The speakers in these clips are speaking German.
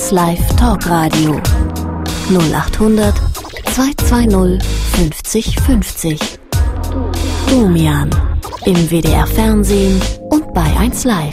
1Live Talkradio 0800 220 50 50. Domian im WDR Fernsehen und bei 1Live.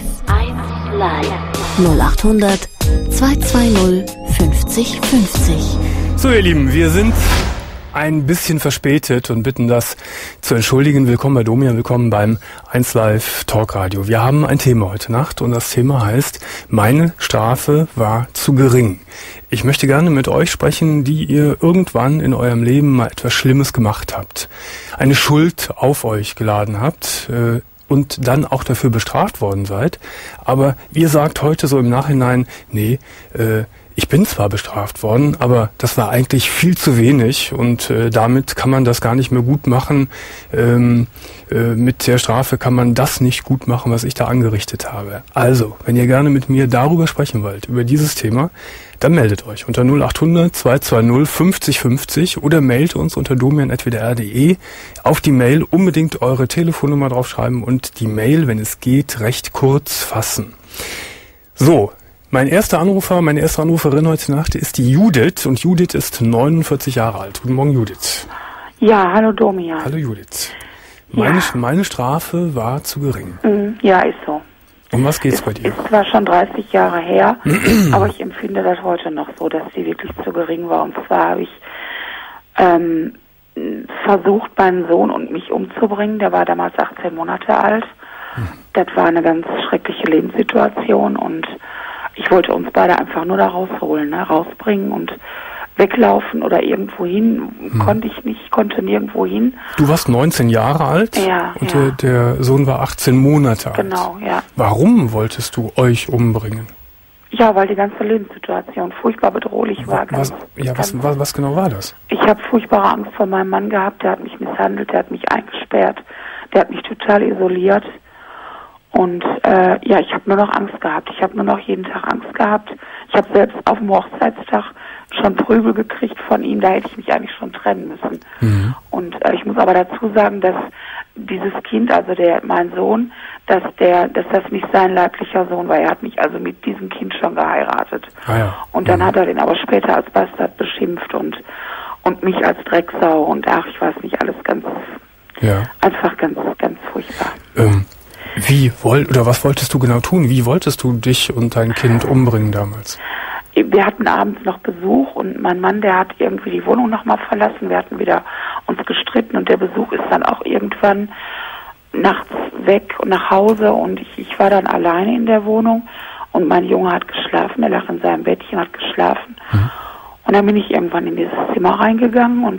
0800 220 50 50. So, ihr Lieben, wir sind ein bisschen verspätet und bitten das zu entschuldigen. Willkommen bei Domian, willkommen beim 1Live Talkradio. Wir haben ein Thema heute Nacht und das Thema heißt, meine Strafe war zu gering. Ich möchte gerne mit euch sprechen, die ihr irgendwann in eurem Leben mal etwas Schlimmes gemacht habt, eine Schuld auf euch geladen habt und dann auch dafür bestraft worden seid. Aber ihr sagt heute so im Nachhinein, nee, ich bin zwar bestraft worden, aber das war eigentlich viel zu wenig und damit kann man das gar nicht mehr gut machen. Mit der Strafe kann man das nicht gut machen, was ich da angerichtet habe. Also, wenn ihr gerne mit mir darüber sprechen wollt, über dieses Thema, dann meldet euch unter 0800 220 50 50 oder meldet uns unter domian@wdr.de. Auf die Mail unbedingt eure Telefonnummer draufschreiben und die Mail, wenn es geht, recht kurz fassen. So. Meine erste Anruferin heute Nacht ist die Judith und Judith ist 49 Jahre alt. Guten Morgen, Judith. Ja, hallo Domian. Hallo Judith. Meine Strafe war zu gering. Ja, ist so. Um was geht's bei dir? Ist zwar schon 30 Jahre her, aber ich empfinde das heute noch so, dass sie wirklich zu gering war. Und zwar habe ich versucht, meinen Sohn und mich umzubringen. Der war damals 18 Monate alt. Das war eine ganz schreckliche Lebenssituation und ich wollte uns beide einfach nur da rausholen, ne? Rausbringen und weglaufen oder irgendwo hin. Konnte nirgendwo hin. Du warst 19 Jahre alt? Ja. Und der Sohn war 18 Monate alt. Genau, ja. Warum wolltest du euch umbringen? Ja, weil die ganze Lebenssituation furchtbar bedrohlich war. Was genau war das? Ich habe furchtbare Angst vor meinem Mann gehabt. Der hat mich misshandelt, der hat mich eingesperrt, der hat mich total isoliert. Und ich habe nur noch Angst gehabt. Ich habe nur noch jeden Tag Angst gehabt. Ich habe selbst auf dem Hochzeitstag schon Prügel gekriegt von ihm. Da hätte ich mich eigentlich schon trennen müssen. Mhm. Und ich muss aber dazu sagen, dass dieses Kind, also mein Sohn, dass das nicht sein leiblicher Sohn war. Er hat mich also mit diesem Kind schon geheiratet. Ah ja. Und dann hat er den aber später als Bastard beschimpft und mich als Drecksau und ich weiß nicht, alles einfach ganz, ganz furchtbar. Was wolltest du genau tun? Wie wolltest du dich und dein Kind umbringen damals? Wir hatten abends noch Besuch und mein Mann, der hat irgendwie die Wohnung nochmal verlassen. Wir hatten wieder uns gestritten und der Besuch ist dann auch irgendwann nachts weg und nach Hause und ich war dann alleine in der Wohnung und mein Junge hat geschlafen, er lag in seinem Bettchen, hat geschlafen. Mhm. Und dann bin ich irgendwann in dieses Zimmer reingegangen und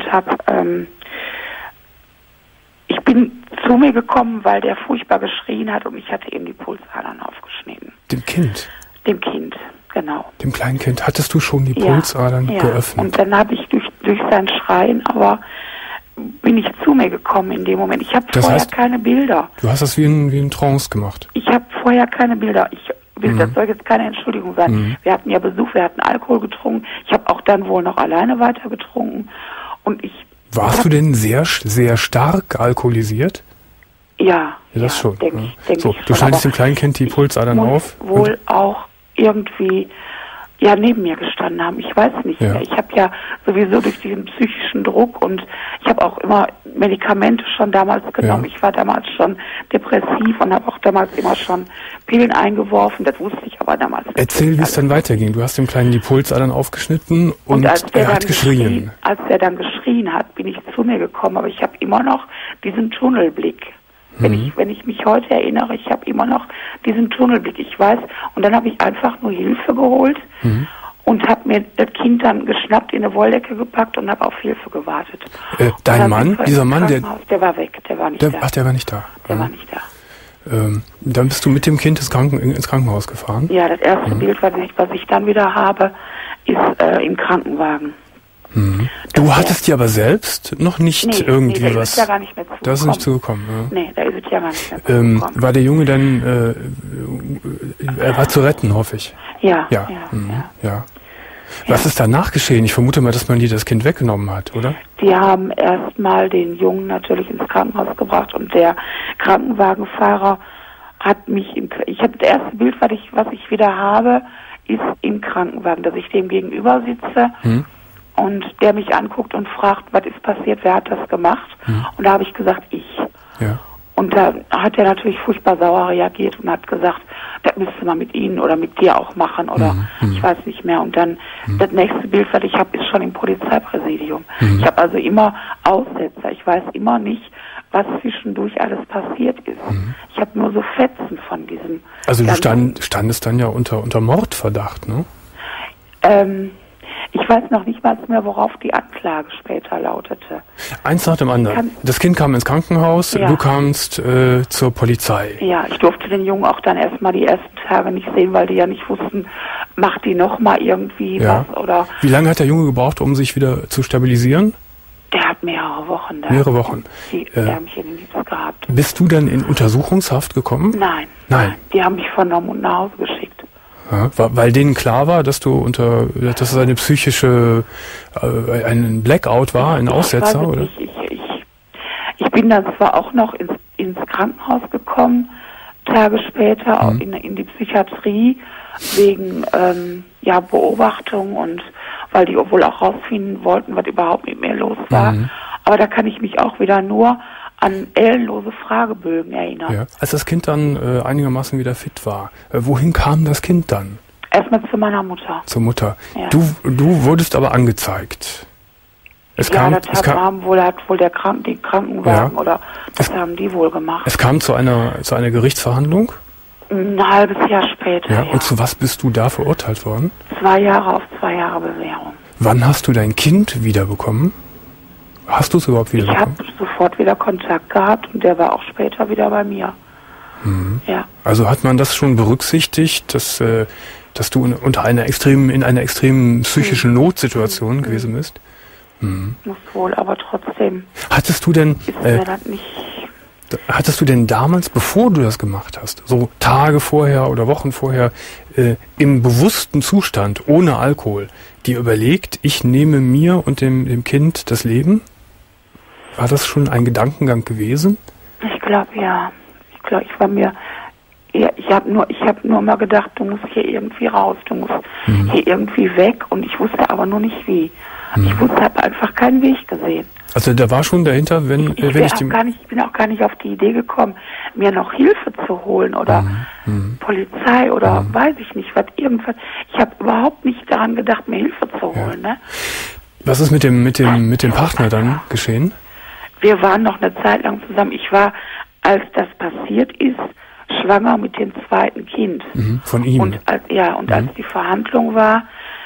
ich bin zu mir gekommen, weil der furchtbar geschrien hat und ich hatte ihm die Pulsadern aufgeschnitten. Dem Kind? Dem Kind, genau. Dem kleinen Kind. Hattest du schon die Pulsadern geöffnet? Und dann habe ich durch sein Schreien, aber bin ich zu mir gekommen in dem Moment. Ich habe vorher keine Bilder. Du hast das wie in Trance gemacht? Ich habe vorher keine Bilder. Das soll jetzt keine Entschuldigung sein. Mhm. Wir hatten ja Besuch, wir hatten Alkohol getrunken. Ich habe auch dann wohl noch alleine weiter getrunken. Und Warst du denn sehr, sehr stark alkoholisiert? Ja. Das schon. Denk ich du schneidest dem kleinen Kind die Pulsadern auf? Wohl auch irgendwie neben mir gestanden haben. Ich weiß nicht mehr. Ich habe ja sowieso durch diesen psychischen Druck und ich habe auch immer Medikamente schon damals genommen. Ja. Ich war damals schon depressiv und habe auch damals immer schon Pillen eingeworfen. Das wusste ich aber damals nicht. Erzähl, wie es dann weiterging. Du hast dem Kleinen die Pulsadern aufgeschnitten und er hat geschrien. Als er dann geschrien hat, bin ich zu mir gekommen, aber ich habe immer noch diesen Tunnelblick. Wenn ich mich heute erinnere, ich habe immer noch diesen Tunnelblick, ich weiß. Und dann habe ich einfach nur Hilfe geholt und habe mir das Kind dann geschnappt, in eine Wolldecke gepackt und habe auf Hilfe gewartet. Dein Mann, dieser Mann, der war weg, der war nicht da. Ach, der war nicht da. Der war nicht da. Dann bist du mit dem Kind ins Krankenhaus gefahren? Ja, das erste Bild, was ich dann wieder habe, ist im Krankenwagen. Mhm. Du hattest ja aber selbst noch nicht irgendwie was. Ist ja gar nicht mehr zugekommen. Das ist nicht zugekommen. Ja. Nee, da ist es ja gar nicht mehr zugekommen. War der Junge dann, er war zu retten, hoffe ich. Ja. Was ist danach geschehen? Ich vermute mal, dass man dir das Kind weggenommen hat, oder? Die haben erstmal den Jungen natürlich ins Krankenhaus gebracht und der Krankenwagenfahrer hat mich, ich habe das erste Bild, was ich wieder habe, ist im Krankenwagen, dass ich dem gegenüber sitze und der mich anguckt und fragt, was ist passiert, wer hat das gemacht? Und da habe ich gesagt, ich. Ja. Und da hat er natürlich furchtbar sauer reagiert und hat gesagt, das müsste man mit Ihnen oder mit dir auch machen oder ich weiß nicht mehr. Und dann das nächste Bild, was ich habe, ist schon im Polizeipräsidium. Ich habe also immer Aussetzer. Ich weiß immer nicht, was zwischendurch alles passiert ist. Ich habe nur so Fetzen von diesem. Also du standest dann ja unter Mordverdacht, ne? Ich weiß noch nicht mal mehr, worauf die Anklage später lautete. Eins nach dem anderen. Das Kind kam ins Krankenhaus, du kamst zur Polizei. Ja, ich durfte den Jungen auch dann erstmal die ersten Tage nicht sehen, weil die ja nicht wussten, macht die nochmal irgendwie was oder... Wie lange hat der Junge gebraucht, um sich wieder zu stabilisieren? Der hat mehrere Wochen da. Mehrere Wochen. Die Ärmchen in Gips gehabt. Bist du dann in Untersuchungshaft gekommen? Nein. Die haben mich vernommen und nach Hause geschickt. Ja, weil denen klar war, dass dass es eine psychische, ein Blackout war, ein Aussetzer, oder? Ich bin dann zwar auch noch ins Krankenhaus gekommen, Tage später, auch in die Psychiatrie, wegen Beobachtung und weil die wohl auch rausfinden wollten, was überhaupt mit mir los war. Aber da kann ich mich auch wieder nur an ellenlose Fragebögen erinnern. Ja. Als das Kind dann einigermaßen wieder fit war, wohin kam das Kind dann? Erstmal zu meiner Mutter. Zur Mutter. Ja. Du wurdest aber angezeigt. Das hat wohl der Krankenwagen oder das haben die wohl gemacht. Es kam zu einer Gerichtsverhandlung? Ein halbes Jahr später, ja. Und zu was bist du da verurteilt worden? 2 Jahre auf 2 Jahre Bewährung. Wann hast du dein Kind wiederbekommen? Hast du es überhaupt wiederbekommen? Ich habe sofort wieder Kontakt gehabt und der war auch später wieder bei mir. Ja. Also hat man das schon berücksichtigt, dass du in einer extremen psychischen Notsituation gewesen bist? Muss wohl, aber trotzdem. Hattest du denn damals, bevor du das gemacht hast, so Tage vorher oder Wochen vorher, im bewussten Zustand, ohne Alkohol, dir überlegt, ich nehme mir und dem Kind das Leben? War das schon ein Gedankengang gewesen? Ich glaube, ja. Ich habe nur mal gedacht, du musst hier irgendwie raus, du musst hier irgendwie weg und ich wusste aber nur nicht wie. Ich habe einfach keinen Weg gesehen. Also da war schon dahinter, ich bin auch gar nicht auf die Idee gekommen, mir noch Hilfe zu holen oder Polizei oder weiß ich nicht, was irgendwas. Ich habe überhaupt nicht daran gedacht, mir Hilfe zu holen. Ne? Was ist mit dem Partner dann geschehen? Wir waren noch eine Zeit lang zusammen. Ich war, als das passiert ist, schwanger mit dem zweiten Kind. Von ihm? Und als die Verhandlung war,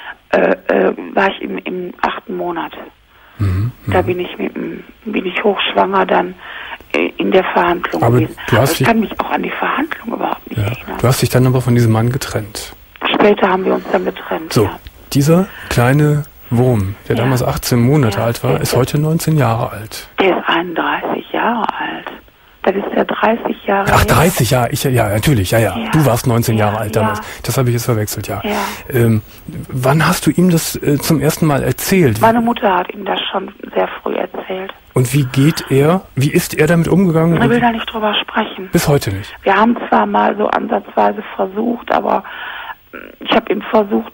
war ich im 8. Monat. Da bin ich hochschwanger dann in der Verhandlung gewesen. Ich kann mich auch an die Verhandlung überhaupt nicht erinnern. Du hast dich dann aber von diesem Mann getrennt. Später haben wir uns dann getrennt. So, dieser kleine Wurm, der damals 18 Monate alt war, ist heute 19 Jahre alt. Der ist 31 Jahre alt. Das ist ja 30 Jahre alt. Ach, 30 Jahre, natürlich, ja. Du warst 19 Jahre alt damals. Das habe ich jetzt verwechselt, ja. Wann hast du ihm das zum ersten Mal erzählt? Meine Mutter hat ihm das schon sehr früh erzählt. Und wie ist er damit umgegangen? Ich will da nicht drüber sprechen. Bis heute nicht? Wir haben zwar mal so ansatzweise versucht, aber ich habe ihm versucht,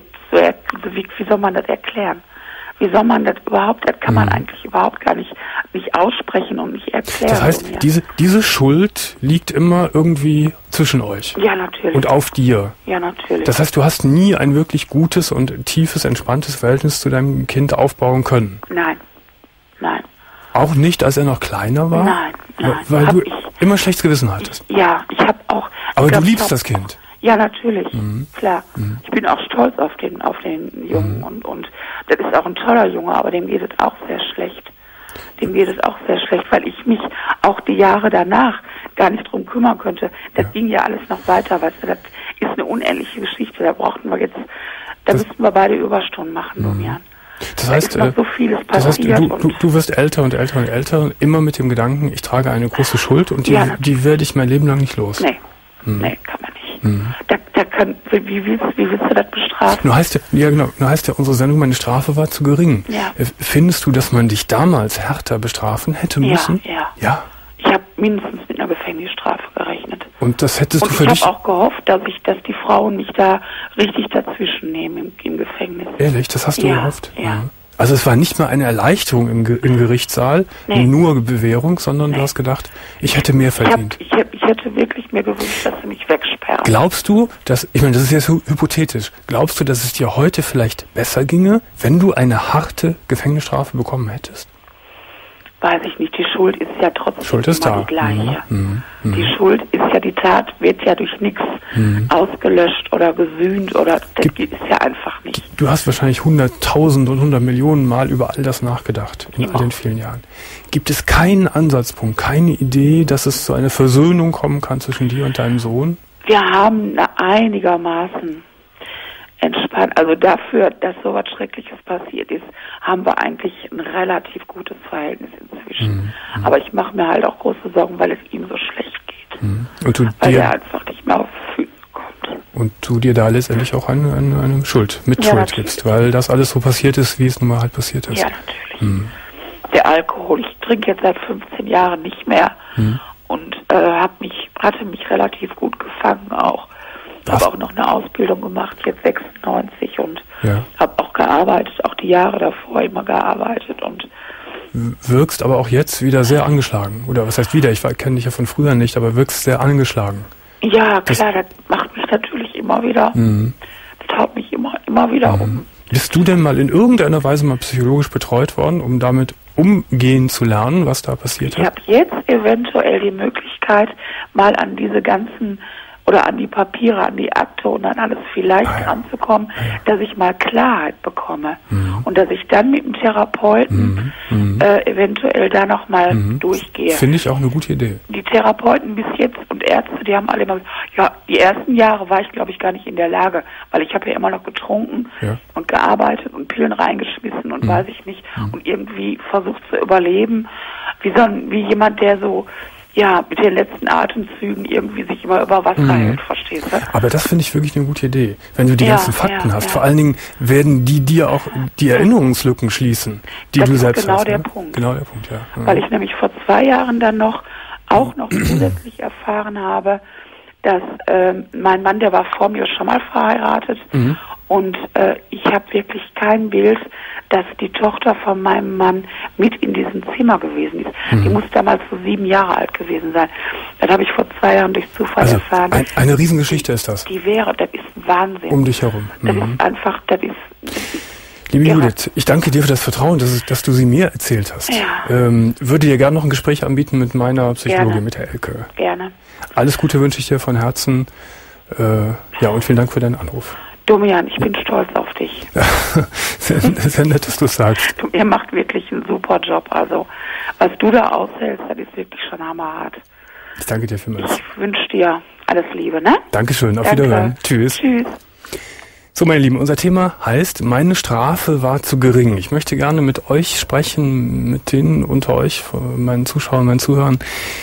wie soll man das erklären? Wie soll man das überhaupt, das kann man eigentlich überhaupt gar nicht aussprechen und nicht erklären. Das heißt, diese Schuld liegt immer irgendwie zwischen euch. Ja, natürlich. Und auf dir. Ja, natürlich. Das heißt, du hast nie ein wirklich gutes und tiefes, entspanntes Verhältnis zu deinem Kind aufbauen können. Nein. Auch nicht, als er noch kleiner war? Nein. Weil du immer schlechtes Gewissen hattest? Ja, ich habe auch... Aber du liebst das Kind? Ja, natürlich, klar. Ich bin auch stolz auf den Jungen und das ist auch ein toller Junge, aber dem geht es auch sehr schlecht. Weil ich mich auch die Jahre danach gar nicht drum kümmern könnte. Das ging ja alles noch weiter, weißt du, das ist eine unendliche Geschichte. Da müssten wir beide Überstunden machen, Domian. Das heißt, so vieles passiert. Du wirst älter und älter und älter, immer mit dem Gedanken, ich trage eine große Schuld und die werde ich mein Leben lang nicht los. Nee, kann man nicht. Wie willst du das bestrafen? Nur heißt ja unsere Sendung, meine Strafe war zu gering. Ja. Findest du, dass man dich damals härter bestrafen hätte müssen? Ja. Ich habe mindestens mit einer Gefängnisstrafe gerechnet. Und das hättest du für dich... Ich habe auch gehofft, dass die Frauen mich da richtig dazwischen nehmen im Gefängnis. Ehrlich, das hast du gehofft? Ja. Also es war nicht mal eine Erleichterung im Gerichtssaal, nur Bewährung, sondern du hast gedacht, ich hätte mehr verdient. Ich hätte wirklich mir gewünscht, dass sie mich wegsperren. Glaubst du, ich meine, das ist jetzt so hypothetisch, glaubst du, dass es dir heute vielleicht besser ginge, wenn du eine harte Gefängnisstrafe bekommen hättest? Weiß ich nicht, die Schuld ist ja trotzdem immer die gleiche. Die Schuld ist ja, die Tat wird ja durch nichts ausgelöscht oder gesühnt oder das ist ja einfach nicht. Du hast wahrscheinlich 100.000 und 100 Millionen Mal über all das nachgedacht in all den vielen Jahren. Gibt es keinen Ansatzpunkt, keine Idee, dass es zu einer Versöhnung kommen kann zwischen dir und deinem Sohn? Wir haben einigermaßen entspannt, also dafür, dass so was Schreckliches passiert ist, haben wir eigentlich ein relativ gutes Verhältnis inzwischen. Aber ich mache mir halt auch große Sorgen, weil es ihm so schlecht geht. Und weil er einfach nicht mehr auf Füße kommt. Und du dir da letztendlich auch eine Schuld, Mitschuld gibst, weil das alles so passiert ist, wie es nun mal halt passiert ist. Ja, natürlich. Der Alkohol, ich trinke jetzt seit 15 Jahren nicht mehr und hatte mich relativ gut gefangen auch. Ich habe auch noch eine Ausbildung gemacht, jetzt 96 und habe auch gearbeitet, auch die Jahre davor immer gearbeitet und wirkst aber auch jetzt wieder sehr angeschlagen. Oder was heißt wieder? Ich kenne dich ja von früher nicht, aber wirkst sehr angeschlagen. Ja, klar, das macht mich natürlich immer wieder, das haut mich immer wieder um. Bist du denn mal in irgendeiner Weise mal psychologisch betreut worden, um damit umgehen zu lernen, was da passiert ist? Ich habe jetzt eventuell die Möglichkeit, mal an diese ganzen oder an die Papiere, an die Akte und an alles vielleicht ranzukommen, dass ich mal Klarheit bekomme und dass ich dann mit dem Therapeuten eventuell da nochmal durchgehe. Finde ich auch eine gute Idee. Die Therapeuten bis jetzt und Ärzte, die haben alle immer gesagt, ja, die ersten Jahre war ich, glaube ich, gar nicht in der Lage, weil ich habe ja immer noch getrunken und gearbeitet und Pillen reingeschmissen und weiß ich nicht und irgendwie versucht zu überleben, wie jemand, der so mit den letzten Atemzügen irgendwie sich immer über Wasser hält, verstehst du? Aber das finde ich wirklich eine gute Idee. Wenn du die ganzen Fakten hast, vor allen Dingen werden die dir auch die Erinnerungslücken schließen, die du selbst hast. Genau der Punkt. Genau der Punkt, ja. Weil ich nämlich vor 2 Jahren dann noch zusätzlich erfahren habe, dass mein Mann, der war vor mir schon mal verheiratet und ich habe wirklich kein Bild, dass die Tochter von meinem Mann mit in diesem Zimmer gewesen ist. Die muss damals so 7 Jahre alt gewesen sein. Das habe ich vor 2 Jahren durch Zufall erfahren. Eine Riesengeschichte ist das. Das ist Wahnsinn. Um dich herum. Das ist einfach, Liebe Judith, ich danke dir für das Vertrauen, dass du sie mir erzählt hast. Ja. Würde dir gerne noch ein Gespräch anbieten mit meiner Psychologin, mit der Elke. Gerne. Alles Gute wünsche ich dir von Herzen. Und vielen Dank für deinen Anruf. Domian, ich bin stolz auf dich. Sehr nett, dass du es sagst. Ihr macht wirklich einen super Job. Also, was du da aushältst, das ist wirklich schon hammerhart. Ich danke dir vielmals. Ich wünsche dir alles Liebe, ne? Dankeschön, auf Wiederhören. Tschüss. Tschüss. So, meine Lieben, unser Thema heißt, meine Strafe war zu gering. Ich möchte gerne mit euch sprechen, mit denen unter euch, meinen Zuschauern, meinen Zuhörern,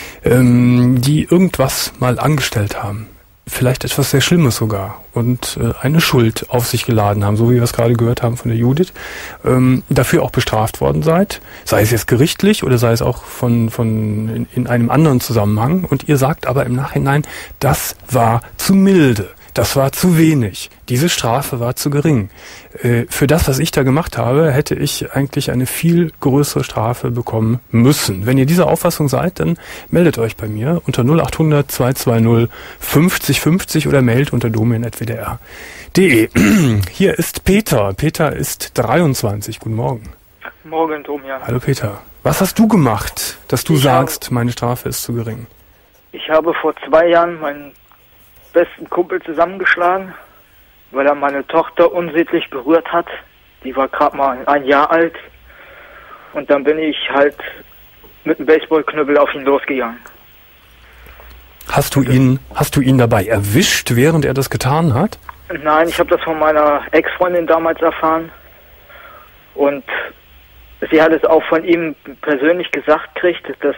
die irgendwas mal angestellt haben. Vielleicht etwas sehr Schlimmes sogar und eine Schuld auf sich geladen haben, so wie wir es gerade gehört haben von der Judith, dafür auch bestraft worden seid, sei es jetzt gerichtlich oder sei es auch in einem anderen Zusammenhang, und ihr sagt aber im Nachhinein, das war zu milde. Das war zu wenig. Diese Strafe war zu gering. Für das, was ich da gemacht habe, hätte ich eigentlich eine viel größere Strafe bekommen müssen. Wenn ihr dieser Auffassung seid, dann meldet euch bei mir unter 0800 220 50 50 oder mailt unter domian@wdr.de. Hier ist Peter. Peter ist 23. Guten Morgen. Morgen, Domian. Hallo Peter. Was hast du gemacht, dass du sagst, meine Strafe ist zu gering? Ich habe vor 2 Jahren meinen besten Kumpel zusammengeschlagen, weil er meine Tochter unsittlich berührt hat. Die war gerade mal 1 Jahr alt. Und dann bin ich halt mit einem Baseballknüppel auf ihn losgegangen. Hast du ihn dabei erwischt, während er das getan hat? Nein, ich habe das von meiner Ex-Freundin damals erfahren. Und sie hat es auch von ihm persönlich gesagt gekriegt, dass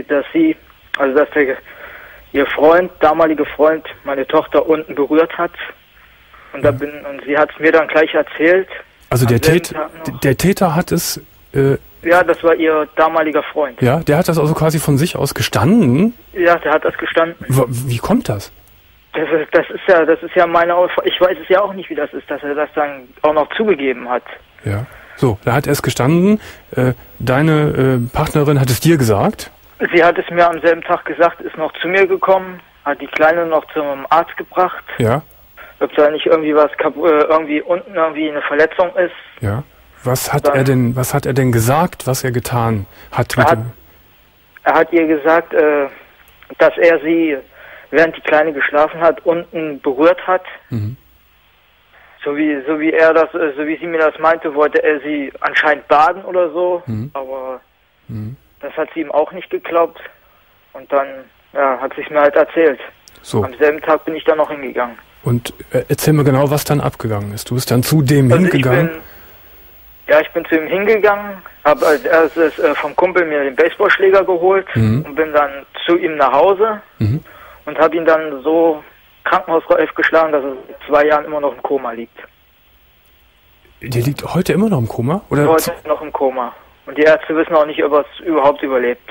ihr damaliger Freund, meine Tochter unten berührt hat. Und sie hat es mir dann gleich erzählt. Also der Täter hat es Ja, das war ihr damaliger Freund. Ja, der hat das also quasi von sich aus gestanden? Ja, der hat das gestanden. Wie kommt das? Das ist ja meine Auffassung. Ich weiß es ja auch nicht, wie das ist, dass er das dann auch noch zugegeben hat. Ja. So, da hat er es gestanden. Deine Partnerin hat es dir gesagt? Sie hat es mir am selben Tag gesagt, ist noch zu mir gekommen, hat die Kleine noch zum Arzt gebracht. Ja. Ob da nicht irgendwie was irgendwie unten irgendwie eine Verletzung ist. Ja. Was hat er denn gesagt, was er getan hat? Er hat ihr gesagt, dass er sie, während die Kleine geschlafen hat, unten berührt hat. Mhm. So wie sie mir das meinte, wollte er sie anscheinend baden oder so, aber das hat sie ihm auch nicht geglaubt. Und dann, hat sie es mir halt erzählt. So. Am selben Tag bin ich dann noch hingegangen. Und erzähl mir genau, was dann abgegangen ist. Du bist dann zu dem hingegangen? Ich bin zu ihm hingegangen, habe als erstes vom Kumpel mir den Baseballschläger geholt und bin dann zu ihm nach Hause und habe ihn dann so krankenhausreif geschlagen, dass er seit 2 Jahren immer noch im Koma liegt. Der liegt heute immer noch im Koma? Oder? Heute noch im Koma. Und die Ärzte wissen auch nicht, ob er es überhaupt überlebt.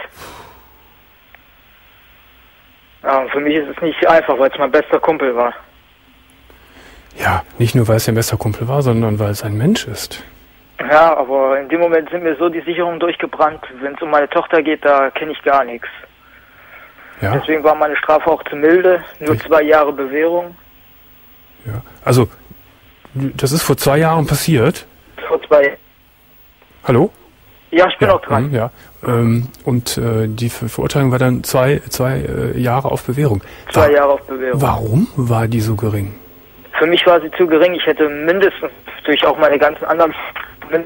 Ja, und für mich ist es nicht einfach, weil es mein bester Kumpel war. Ja, nicht nur, weil es sein bester Kumpel war, sondern weil es ein Mensch ist. Ja, aber in dem Moment sind mir so die Sicherungen durchgebrannt. Wenn es um meine Tochter geht, da kenne ich gar nichts. Ja. Deswegen war meine Strafe auch zu milde. Nur 2 Jahre Bewährung. Ja, also, das ist vor 2 Jahren passiert? Vor 2 Hallo? Ja, ich bin auch dran. Ja. Und die Verurteilung war dann 2 Jahre auf Bewährung. 2 Jahre auf Bewährung. Warum war die so gering? Für mich war sie zu gering. Ich hätte mindestens durch auch meine ganzen anderen müssen.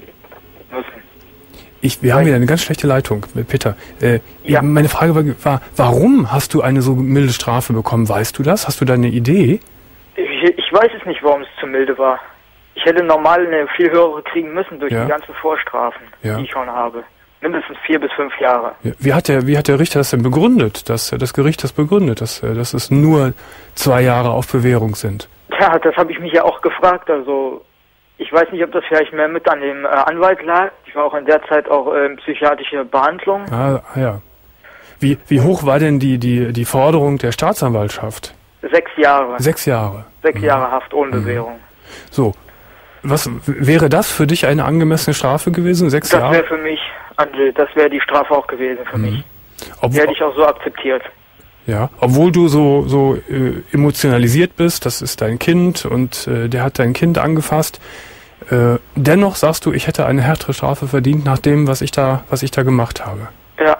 Wir haben wieder eine ganz schlechte Leitung, Peter. Meine Frage war, warum hast du eine so milde Strafe bekommen? Weißt du das? Hast du da eine Idee? Ich weiß es nicht, warum es zu milde war. Ich hätte normal eine viel höhere kriegen müssen durch die ganzen Vorstrafen, die ich schon habe. Mindestens 4 bis 5 Jahre. Ja. Wie hat der Richter das denn begründet? Das Gericht das begründet, dass es nur 2 Jahre auf Bewährung sind? Ja, das habe ich mich ja auch gefragt. Also ich weiß nicht, ob das vielleicht mehr mit an dem Anwalt lag. Ich war auch in der Zeit auch in psychiatrischer Behandlung. Ja. Wie hoch war denn die Forderung der Staatsanwaltschaft? 6 Jahre. 6 Jahre. 6 Jahre Haft ohne Bewährung. So. Was wäre das für dich eine angemessene Strafe gewesen? 6 Jahre? Das wäre für mich, das wäre die Strafe auch gewesen für mich. Die hätte ich auch so akzeptiert. Ja, obwohl du so emotionalisiert bist, das ist dein Kind und der hat dein Kind angefasst. Dennoch sagst du, ich hätte eine härtere Strafe verdient nach dem, was ich da gemacht habe. Ja.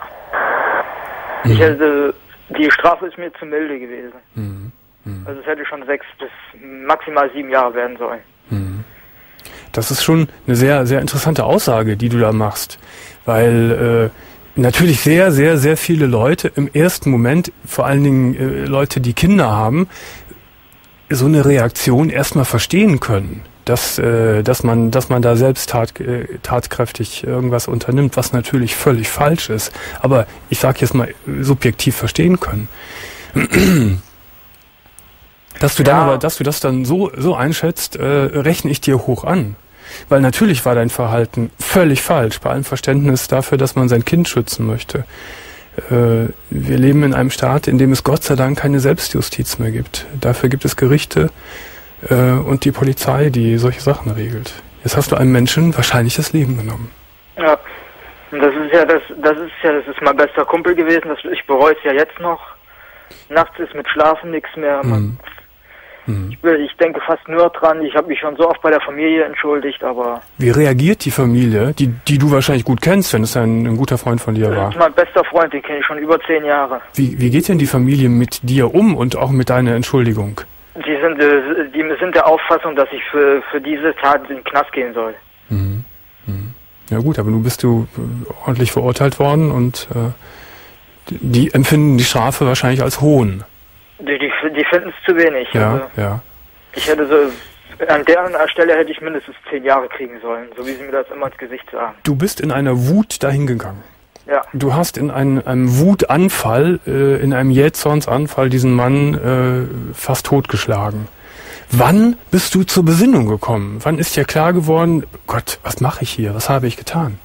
Die Strafe ist mir zu milde gewesen. Also es hätte schon 6 bis maximal 7 Jahre werden sollen. Das ist schon eine sehr, sehr interessante Aussage, die du da machst, weil natürlich sehr, sehr, sehr viele Leute im ersten Moment, vor allen Dingen Leute, die Kinder haben, so eine Reaktion erstmal verstehen können, dass man da selbst tatkräftig irgendwas unternimmt, was natürlich völlig falsch ist. Aber ich sage jetzt mal subjektiv verstehen können. Dass du das dann so einschätzt, rechne ich dir hoch an. Weil natürlich war dein Verhalten völlig falsch, bei allem Verständnis dafür, dass man sein Kind schützen möchte. Wir leben in einem Staat, in dem es Gott sei Dank keine Selbstjustiz mehr gibt. Dafür gibt es Gerichte und die Polizei, die solche Sachen regelt. Jetzt hast du einem Menschen wahrscheinlich das Leben genommen. Ja, und das ist mein bester Kumpel gewesen. Ich bereue es ja jetzt noch. Nachts ist mit Schlafen nichts mehr. Ich denke fast nur dran. Ich habe mich schon so oft bei der Familie entschuldigt, aber... Wie reagiert die Familie, die du wahrscheinlich gut kennst, wenn es ein guter Freund von dir war? Das ist mein bester Freund, den kenne ich schon über 10 Jahre. Wie geht denn die Familie mit dir um und auch mit deiner Entschuldigung? Die sind der Auffassung, dass ich für diese Tat in den Knast gehen soll. Ja gut, aber nun bist du ordentlich verurteilt worden und die empfinden die Strafe wahrscheinlich als Hohn. Die finden es zu wenig. Ja, ja. Ich hätte an deren Stelle hätte ich mindestens 10 Jahre kriegen sollen, so wie sie mir das immer ins Gesicht sagen. Du bist in einer Wut dahingegangen. Ja. Du hast in einem Wutanfall, in einem Jähzornsanfall diesen Mann fast totgeschlagen. Wann bist du zur Besinnung gekommen? Wann ist dir klar geworden, Gott, was mache ich hier? Was habe ich getan?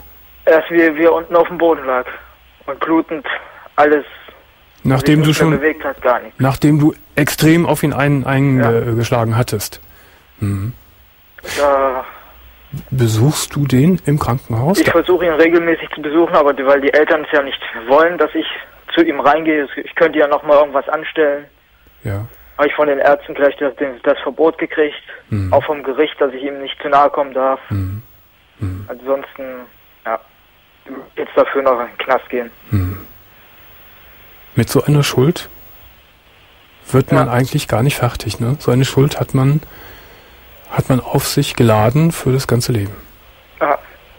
Erst wie er unten auf dem Boden lag. Und blutend alles. Nachdem du schon bewegt hat, gar nicht. Nachdem du extrem auf ihn eingeschlagen hattest. Mhm. Da besuchst du den im Krankenhaus? Ich versuche ihn regelmäßig zu besuchen, aber weil die Eltern es ja nicht wollen, dass ich zu ihm reingehe. Ich könnte ja nochmal irgendwas anstellen. Ja. Habe ich von den Ärzten gleich das Verbot gekriegt. Mhm. Auch vom Gericht, dass ich ihm nicht zu nahe kommen darf. Mhm. Mhm. Ansonsten, ja, jetzt dafür noch in den Knast gehen. Mhm. Mit so einer Schuld wird man eigentlich gar nicht fertig, ne? So eine Schuld hat man auf sich geladen für das ganze Leben. Ja.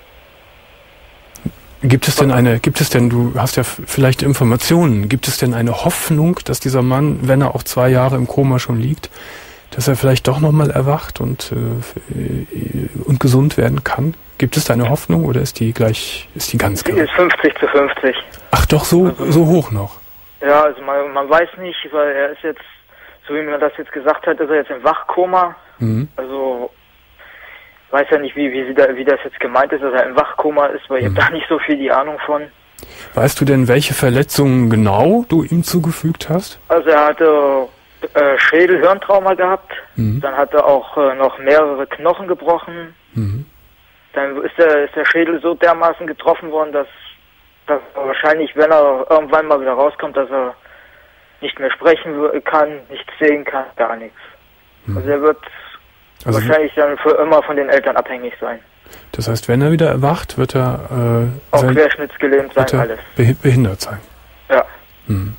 Gibt es denn, du hast ja vielleicht Informationen, gibt es denn eine Hoffnung, dass dieser Mann, wenn er auch 2 Jahre im Koma schon liegt, dass er vielleicht doch nochmal erwacht und gesund werden kann? Gibt es da eine Hoffnung oder ist die ganz Die ist 50-50. Ach doch, so hoch noch? Ja, also man weiß nicht, weil er ist jetzt, so wie man das jetzt gesagt hat, ist er jetzt im Wachkoma. Mhm. Also weiß ja nicht, wie das jetzt gemeint ist, dass er im Wachkoma ist, weil ich habe da nicht so viel die Ahnung von. Weißt du denn, welche Verletzungen genau du ihm zugefügt hast? Also er hatte Schädel-Hirntrauma gehabt, dann hat er auch noch mehrere Knochen gebrochen. Mhm. Dann ist der Schädel so dermaßen getroffen worden, dass er wahrscheinlich, wenn er irgendwann mal wieder rauskommt, dass er nicht mehr sprechen kann, nichts sehen kann, gar nichts. Also er wird wahrscheinlich dann für immer von den Eltern abhängig sein. Das heißt, wenn er wieder erwacht, wird er auch querschnittsgelähmt sein, alles. Behindert sein. Ja. Hm.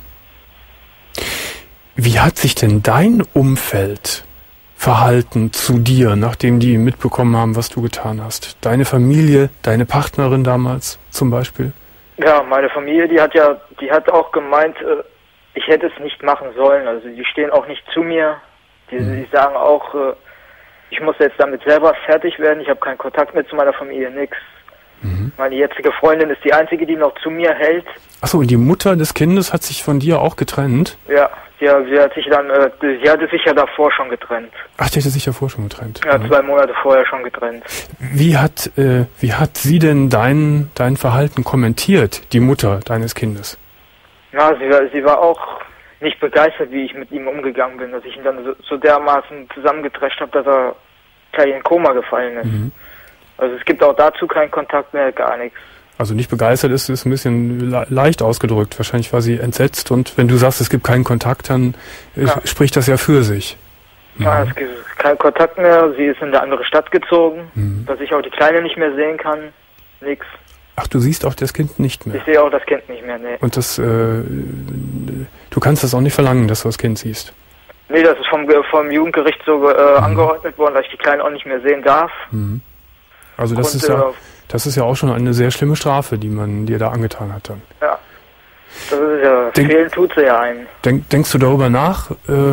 Wie hat sich denn dein Umfeld verhalten zu dir, nachdem die mitbekommen haben, was du getan hast? Deine Familie, deine Partnerin damals zum Beispiel? Ja, meine Familie, die hat auch gemeint, ich hätte es nicht machen sollen. Also die stehen auch nicht zu mir. Die sagen auch, ich muss jetzt damit selber fertig werden. Ich habe keinen Kontakt mehr zu meiner Familie, nix. Mhm. Meine jetzige Freundin ist die einzige, die noch zu mir hält. Achso, und die Mutter des Kindes hat sich von dir auch getrennt? Ja, sie hatte sich ja davor schon getrennt. Ach, die hatte sich davor schon getrennt? Ja, 2 Monate vorher schon getrennt. Wie hat sie denn dein Verhalten kommentiert, die Mutter deines Kindes? Ja, sie war auch nicht begeistert, wie ich mit ihm umgegangen bin, dass ich ihn dann so dermaßen zusammengetrescht habe, dass er gleich in Koma gefallen ist. Mhm. Also es gibt auch dazu keinen Kontakt mehr, gar nichts. Also nicht begeistert ist ein bisschen leicht ausgedrückt. Wahrscheinlich war sie entsetzt und wenn du sagst, es gibt keinen Kontakt, dann spricht das ja für sich. Mhm. Ja, es gibt keinen Kontakt mehr. Sie ist in eine andere Stadt gezogen, dass ich auch die Kleine nicht mehr sehen kann. Nix. Ach, du siehst auch das Kind nicht mehr? Ich sehe auch das Kind nicht mehr, nee. Und du kannst das auch nicht verlangen, dass du das Kind siehst? Nee, das ist vom Jugendgericht so angeordnet worden, dass ich die Kleine auch nicht mehr sehen darf. Mhm. Also das ist ja auch schon eine sehr schlimme Strafe, die man dir da angetan hat dann. Ja, das ist ja, fehlen tut sie ja einen. Denkst du darüber nach?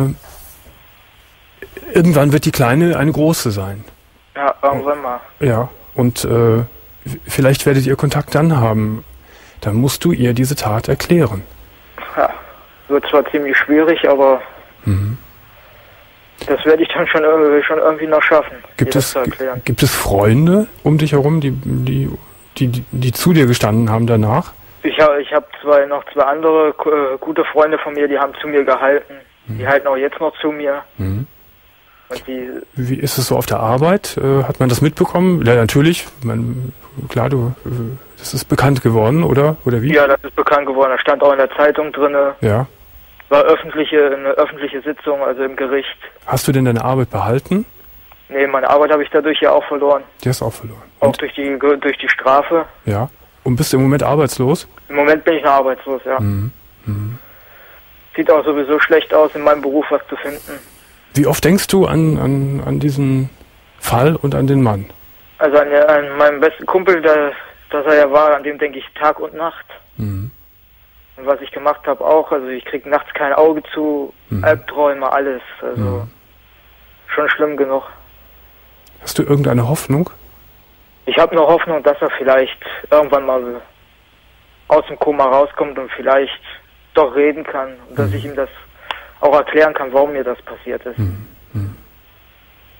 Irgendwann wird die Kleine eine große sein. Ja, irgendwann mal. Ja, und vielleicht werdet ihr Kontakt dann haben. Dann musst du ihr diese Tat erklären. Ja, wird zwar ziemlich schwierig, aber das werde ich dann schon irgendwie noch schaffen. Gibt es Freunde um dich herum, die zu dir gestanden haben danach? Ich habe noch zwei andere gute Freunde von mir, die haben zu mir gehalten. Die halten auch jetzt noch zu mir. Mhm. Und wie ist es so auf der Arbeit? Hat man das mitbekommen? Ja, natürlich. Klar, das ist bekannt geworden, oder wie? Ja, das ist bekannt geworden. Das stand auch in der Zeitung drin. Ja. War eine öffentliche Sitzung, also im Gericht. Hast du denn deine Arbeit behalten? Nee, meine Arbeit habe ich dadurch ja auch verloren. Die hast du auch verloren. Auch durch die Strafe. Ja. Und bist du im Moment arbeitslos? Im Moment bin ich noch arbeitslos, ja. Mhm. Mhm. Sieht auch sowieso schlecht aus, in meinem Beruf was zu finden. Wie oft denkst du an diesen Fall und an den Mann? Also an meinen besten Kumpel, dass er ja war, an dem denke ich Tag und Nacht. Mhm. Und was ich gemacht habe auch, also ich kriege nachts kein Auge zu, Albträume, alles. Also schon schlimm genug. Hast du irgendeine Hoffnung? Ich habe nur Hoffnung, dass er vielleicht irgendwann mal aus dem Koma rauskommt und vielleicht doch reden kann. Und dass ich ihm das auch erklären kann, warum mir das passiert ist.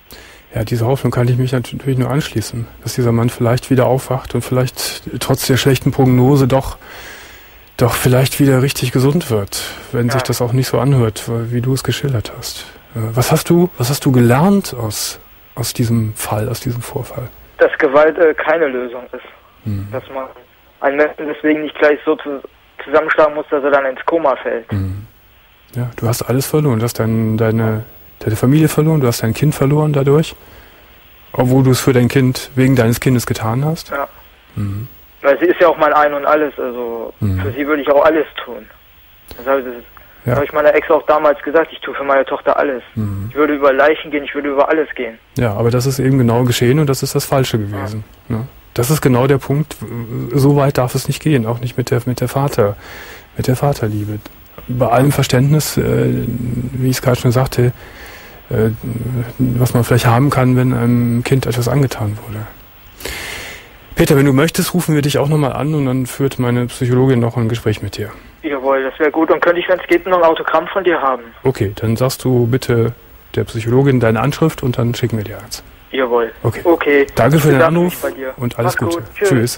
Ja, diese Hoffnung kann ich mich natürlich nur anschließen, dass dieser Mann vielleicht wieder aufwacht und vielleicht trotz der schlechten Prognose doch vielleicht wieder richtig gesund wird, wenn sich das auch nicht so anhört, wie du es geschildert hast. Was hast du gelernt aus diesem Fall, aus diesem Vorfall? Dass Gewalt keine Lösung ist. Dass man einen Menschen deswegen nicht gleich so zusammenschlagen muss, dass er dann ins Koma fällt. Ja, du hast alles verloren. Du hast deine Familie verloren, du hast dein Kind verloren dadurch, obwohl du es für dein Kind, wegen deines Kindes getan hast. Ja. Weil sie ist ja auch mein Ein und Alles, also für sie würde ich auch alles tun. Das habe ich meiner Ex auch damals gesagt, ich tue für meine Tochter alles. Ich würde über Leichen gehen, ich würde über alles gehen. Ja, aber das ist eben genau geschehen und das ist das Falsche gewesen. Ja. Ne? Das ist genau der Punkt, so weit darf es nicht gehen, auch nicht mit der Vaterliebe. Bei allem Verständnis, wie ich es gerade schon sagte, was man vielleicht haben kann, wenn einem Kind etwas angetan wurde. Peter, wenn du möchtest, rufen wir dich auch nochmal an und dann führt meine Psychologin noch ein Gespräch mit dir. Jawohl, das wäre gut. Und könnte ich, wenn es geht, noch ein Autogramm von dir haben? Okay, dann sagst du bitte der Psychologin deine Anschrift und dann schicken wir dir eins. Jawohl. Okay. Danke für den Anruf und alles Gute. Tschüss.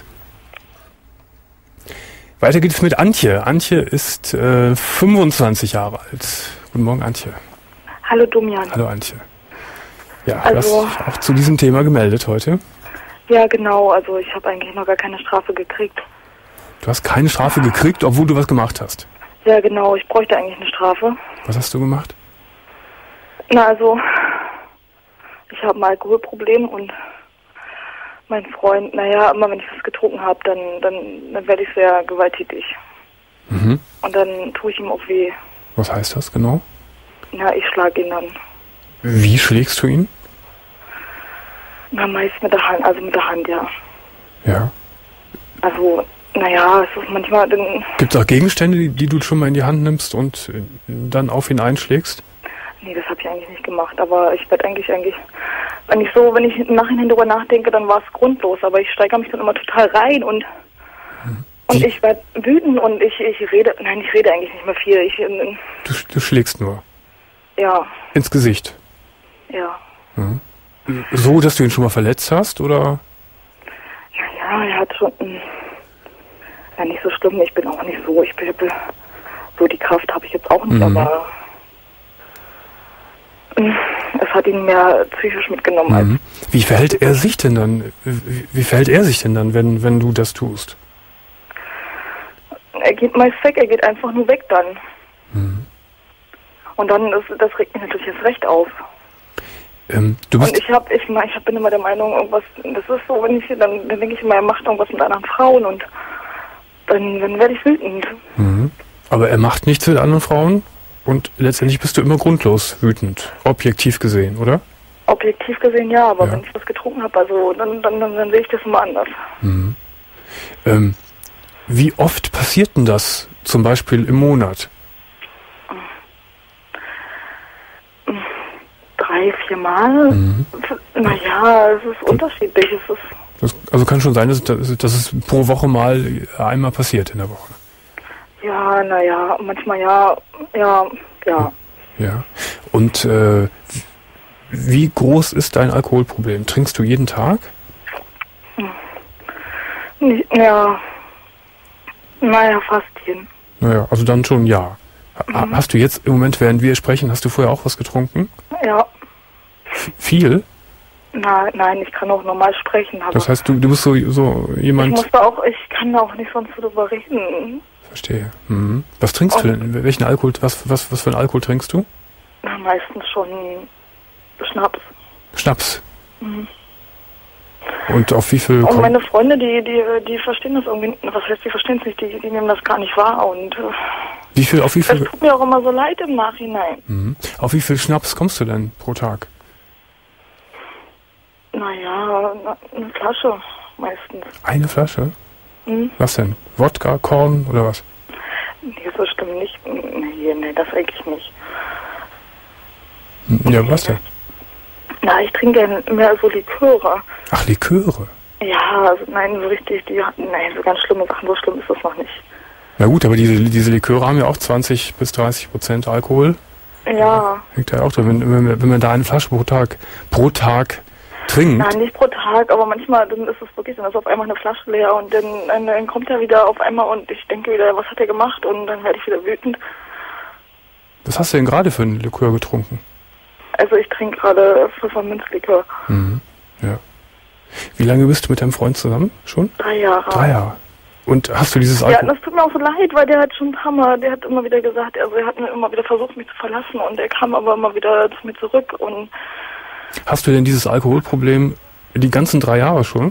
Weiter geht es mit Antje. Antje ist 25 Jahre alt. Guten Morgen, Antje. Hallo, Domian. Hallo, Antje. Ja, du hast dich auch zu diesem Thema gemeldet heute. Ja, genau. Also ich habe eigentlich noch gar keine Strafe gekriegt. Du hast keine Strafe gekriegt, obwohl du was gemacht hast? Ja, genau. Ich bräuchte eigentlich eine Strafe. Was hast du gemacht? Na, also ich habe ein Alkoholproblem und mein Freund, immer wenn ich was getrunken habe, dann werde ich sehr gewalttätig. Und dann tue ich ihm auch weh. Was heißt das genau? Ja, ich schlage ihn dann. Wie schlägst du ihn? Na, meist mit der Hand, ja. Ja. Also, es ist manchmal dann... Gibt es auch Gegenstände, die du schon mal in die Hand nimmst und dann auf ihn einschlägst? Nee, das habe ich eigentlich nicht gemacht, aber ich werde eigentlich, wenn ich im Nachhinein darüber nachdenke, dann war es grundlos, aber ich steigere mich dann immer total rein und ich werde wütend und ich rede eigentlich nicht mehr viel. Du schlägst nur? Ja. Ins Gesicht? Ja. So, dass du ihn schon mal verletzt hast, oder? Ja, er hat schon... nicht so schlimm, ich bin auch nicht so... so die Kraft habe ich jetzt auch nicht, aber... Es hat ihn mehr psychisch mitgenommen als... Wie verhält er sich denn dann? Wenn du das tust? Er geht meist weg, er geht einfach nur weg dann. Und dann, das regt mich natürlich erst recht auf. Und ich bin immer der Meinung, irgendwas, das ist so, dann denke ich immer, er macht irgendwas mit anderen Frauen und dann werde ich wütend. Aber er macht nichts mit anderen Frauen und letztendlich bist du immer grundlos wütend, objektiv gesehen, oder? Objektiv gesehen ja, aber wenn ich was getrunken habe, also dann sehe ich das immer anders. Wie oft passiert denn das zum Beispiel im Monat? 3-4 Mal. Es ist unterschiedlich. Also kann schon sein, dass es pro Woche mal einmal passiert in der Woche. Ja, manchmal ja. Ja. Und wie groß ist dein Alkoholproblem? Trinkst du jeden Tag? Ja. Fast jeden. Naja, also dann schon ja. Hast du jetzt im Moment, während wir sprechen, hast du vorher auch was getrunken? Ja. Viel? Nein, ich kann auch normal sprechen. Aber das heißt, du bist so jemand... Ich kann da auch nicht sonst darüber reden. Verstehe. Was trinkst du denn? Welchen Alkohol, was für einen Alkohol trinkst du? Meistens schon Schnaps. Schnaps? Und auf wie viel... Und meine Freunde, die verstehen das irgendwie, was heißt, die verstehen es nicht, die nehmen das gar nicht wahr und... Auf wie viel... Das tut mir auch immer so leid im Nachhinein. Auf wie viel Schnaps kommst du denn pro Tag? Eine Flasche meistens. Eine Flasche? Was denn? Wodka, Korn oder was? Nee, so stimmt nicht. Nee, das eigentlich nicht. Ja, was denn? Ich trinke mehr so Liköre. Ach, Liköre? Ja, also so richtig, so ganz schlimme Sachen, so schlimm ist das noch nicht. Na gut, aber diese Liköre haben ja auch 20 bis 30% Alkohol. Ja. Hängt ja auch drin, wenn man da eine Flasche pro Tag trinkt. Nein, nicht pro Tag, aber manchmal dann ist es wirklich, dann ist auf einmal eine Flasche leer und dann kommt er wieder auf einmal und ich denke wieder, was hat er gemacht, und dann werde ich wieder wütend. Was hast du denn gerade für einen Likör getrunken? Also ich trinke gerade Pfefferminzlikör. Mhm. Ja. Wie lange bist du mit deinem Freund zusammen schon? 3 Jahre. 3 Jahre. Und hast du dieses Alkohol... Ja, das tut mir auch so leid, weil der hat schon ein paar Mal, der hat immer wieder gesagt, also er hat immer wieder versucht, mich zu verlassen, und er kam aber immer wieder zu mir zurück. Und hast du denn dieses Alkoholproblem die ganzen 3 Jahre schon?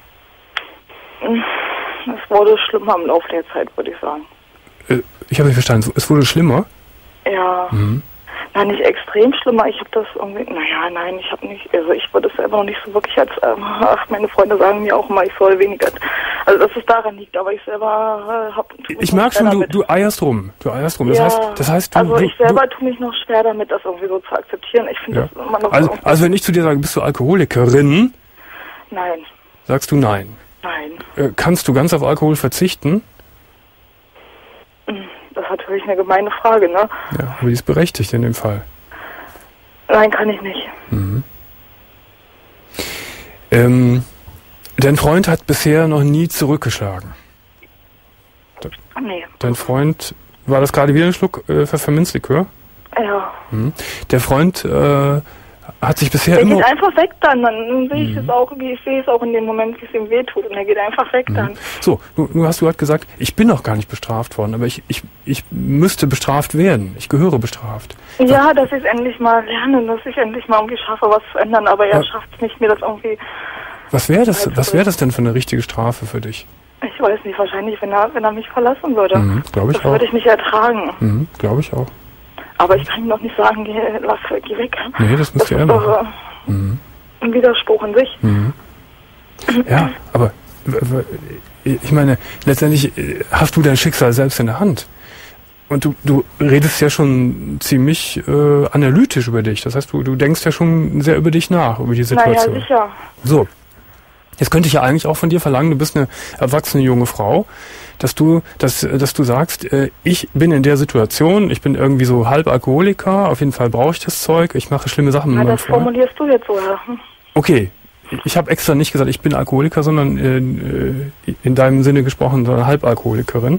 Es wurde schlimmer im Laufe der Zeit, würde ich sagen. Ich habe nicht verstanden. Es wurde schlimmer? Ja. Mhm. Nein, nicht extrem schlimmer. Ich habe das irgendwie, ich habe nicht, also ich würde es selber noch nicht so wirklich als, meine Freunde sagen mir auch immer, ich soll weniger, also dass es daran liegt, aber ich selber habe... Ich merke schon, du eierst rum. Das heißt, ich selber tue mich noch schwer damit, das irgendwie so zu akzeptieren. Ich finde das immer noch also wenn ich zu dir sage, bist du Alkoholikerin? Nein. Sagst du nein? Nein. Kannst du ganz auf Alkohol verzichten? Das ist natürlich eine gemeine Frage, ne? Ja, aber die ist berechtigt in dem Fall. Nein, kann ich nicht. Mhm. Dein Freund hat bisher noch nie zurückgeschlagen. Nee. Dein Freund, war das gerade wieder ein Schluck Pfefferminzlikör? Ja. Mhm. Der Freund hat sich bisher immer... Er geht einfach weg dann sehe ich es auch, wie ich sehe es auch in dem Moment, wie es ihm wehtut, und er geht einfach weg dann. So, du hast gerade gesagt, ich bin noch gar nicht bestraft worden, aber ich müsste bestraft werden. Ich gehöre bestraft. Ja, dass ich es endlich mal lerne, dass ich endlich mal irgendwie schaffe, was zu ändern, aber er schafft es nicht, mir das irgendwie... Was wäre das denn für eine richtige Strafe für dich? Ich weiß nicht, wahrscheinlich, wenn er mich verlassen würde. Glaube ich auch. Das würde ich nicht ertragen. Glaube ich auch. Aber ich kann ihm doch nicht sagen, geh weg. Nee, das müsst ihr immer machen. Ein Widerspruch in sich. Ja, aber ich meine, letztendlich hast du dein Schicksal selbst in der Hand. Und du redest ja schon ziemlich analytisch über dich. Das heißt, du denkst ja schon sehr über dich nach, über die Situation. Naja, sicher. So. Jetzt könnte ich ja eigentlich auch von dir verlangen, du bist eine erwachsene junge Frau, dass du sagst, ich bin in der Situation, ich bin irgendwie so halb Alkoholiker, auf jeden Fall brauche ich das Zeug, ich mache schlimme Sachen mit meinem Freund. Das formulierst du jetzt so, ja. Okay, ich habe extra nicht gesagt, ich bin Alkoholiker, sondern in deinem Sinne gesprochen, sondern Halbalkoholikerin.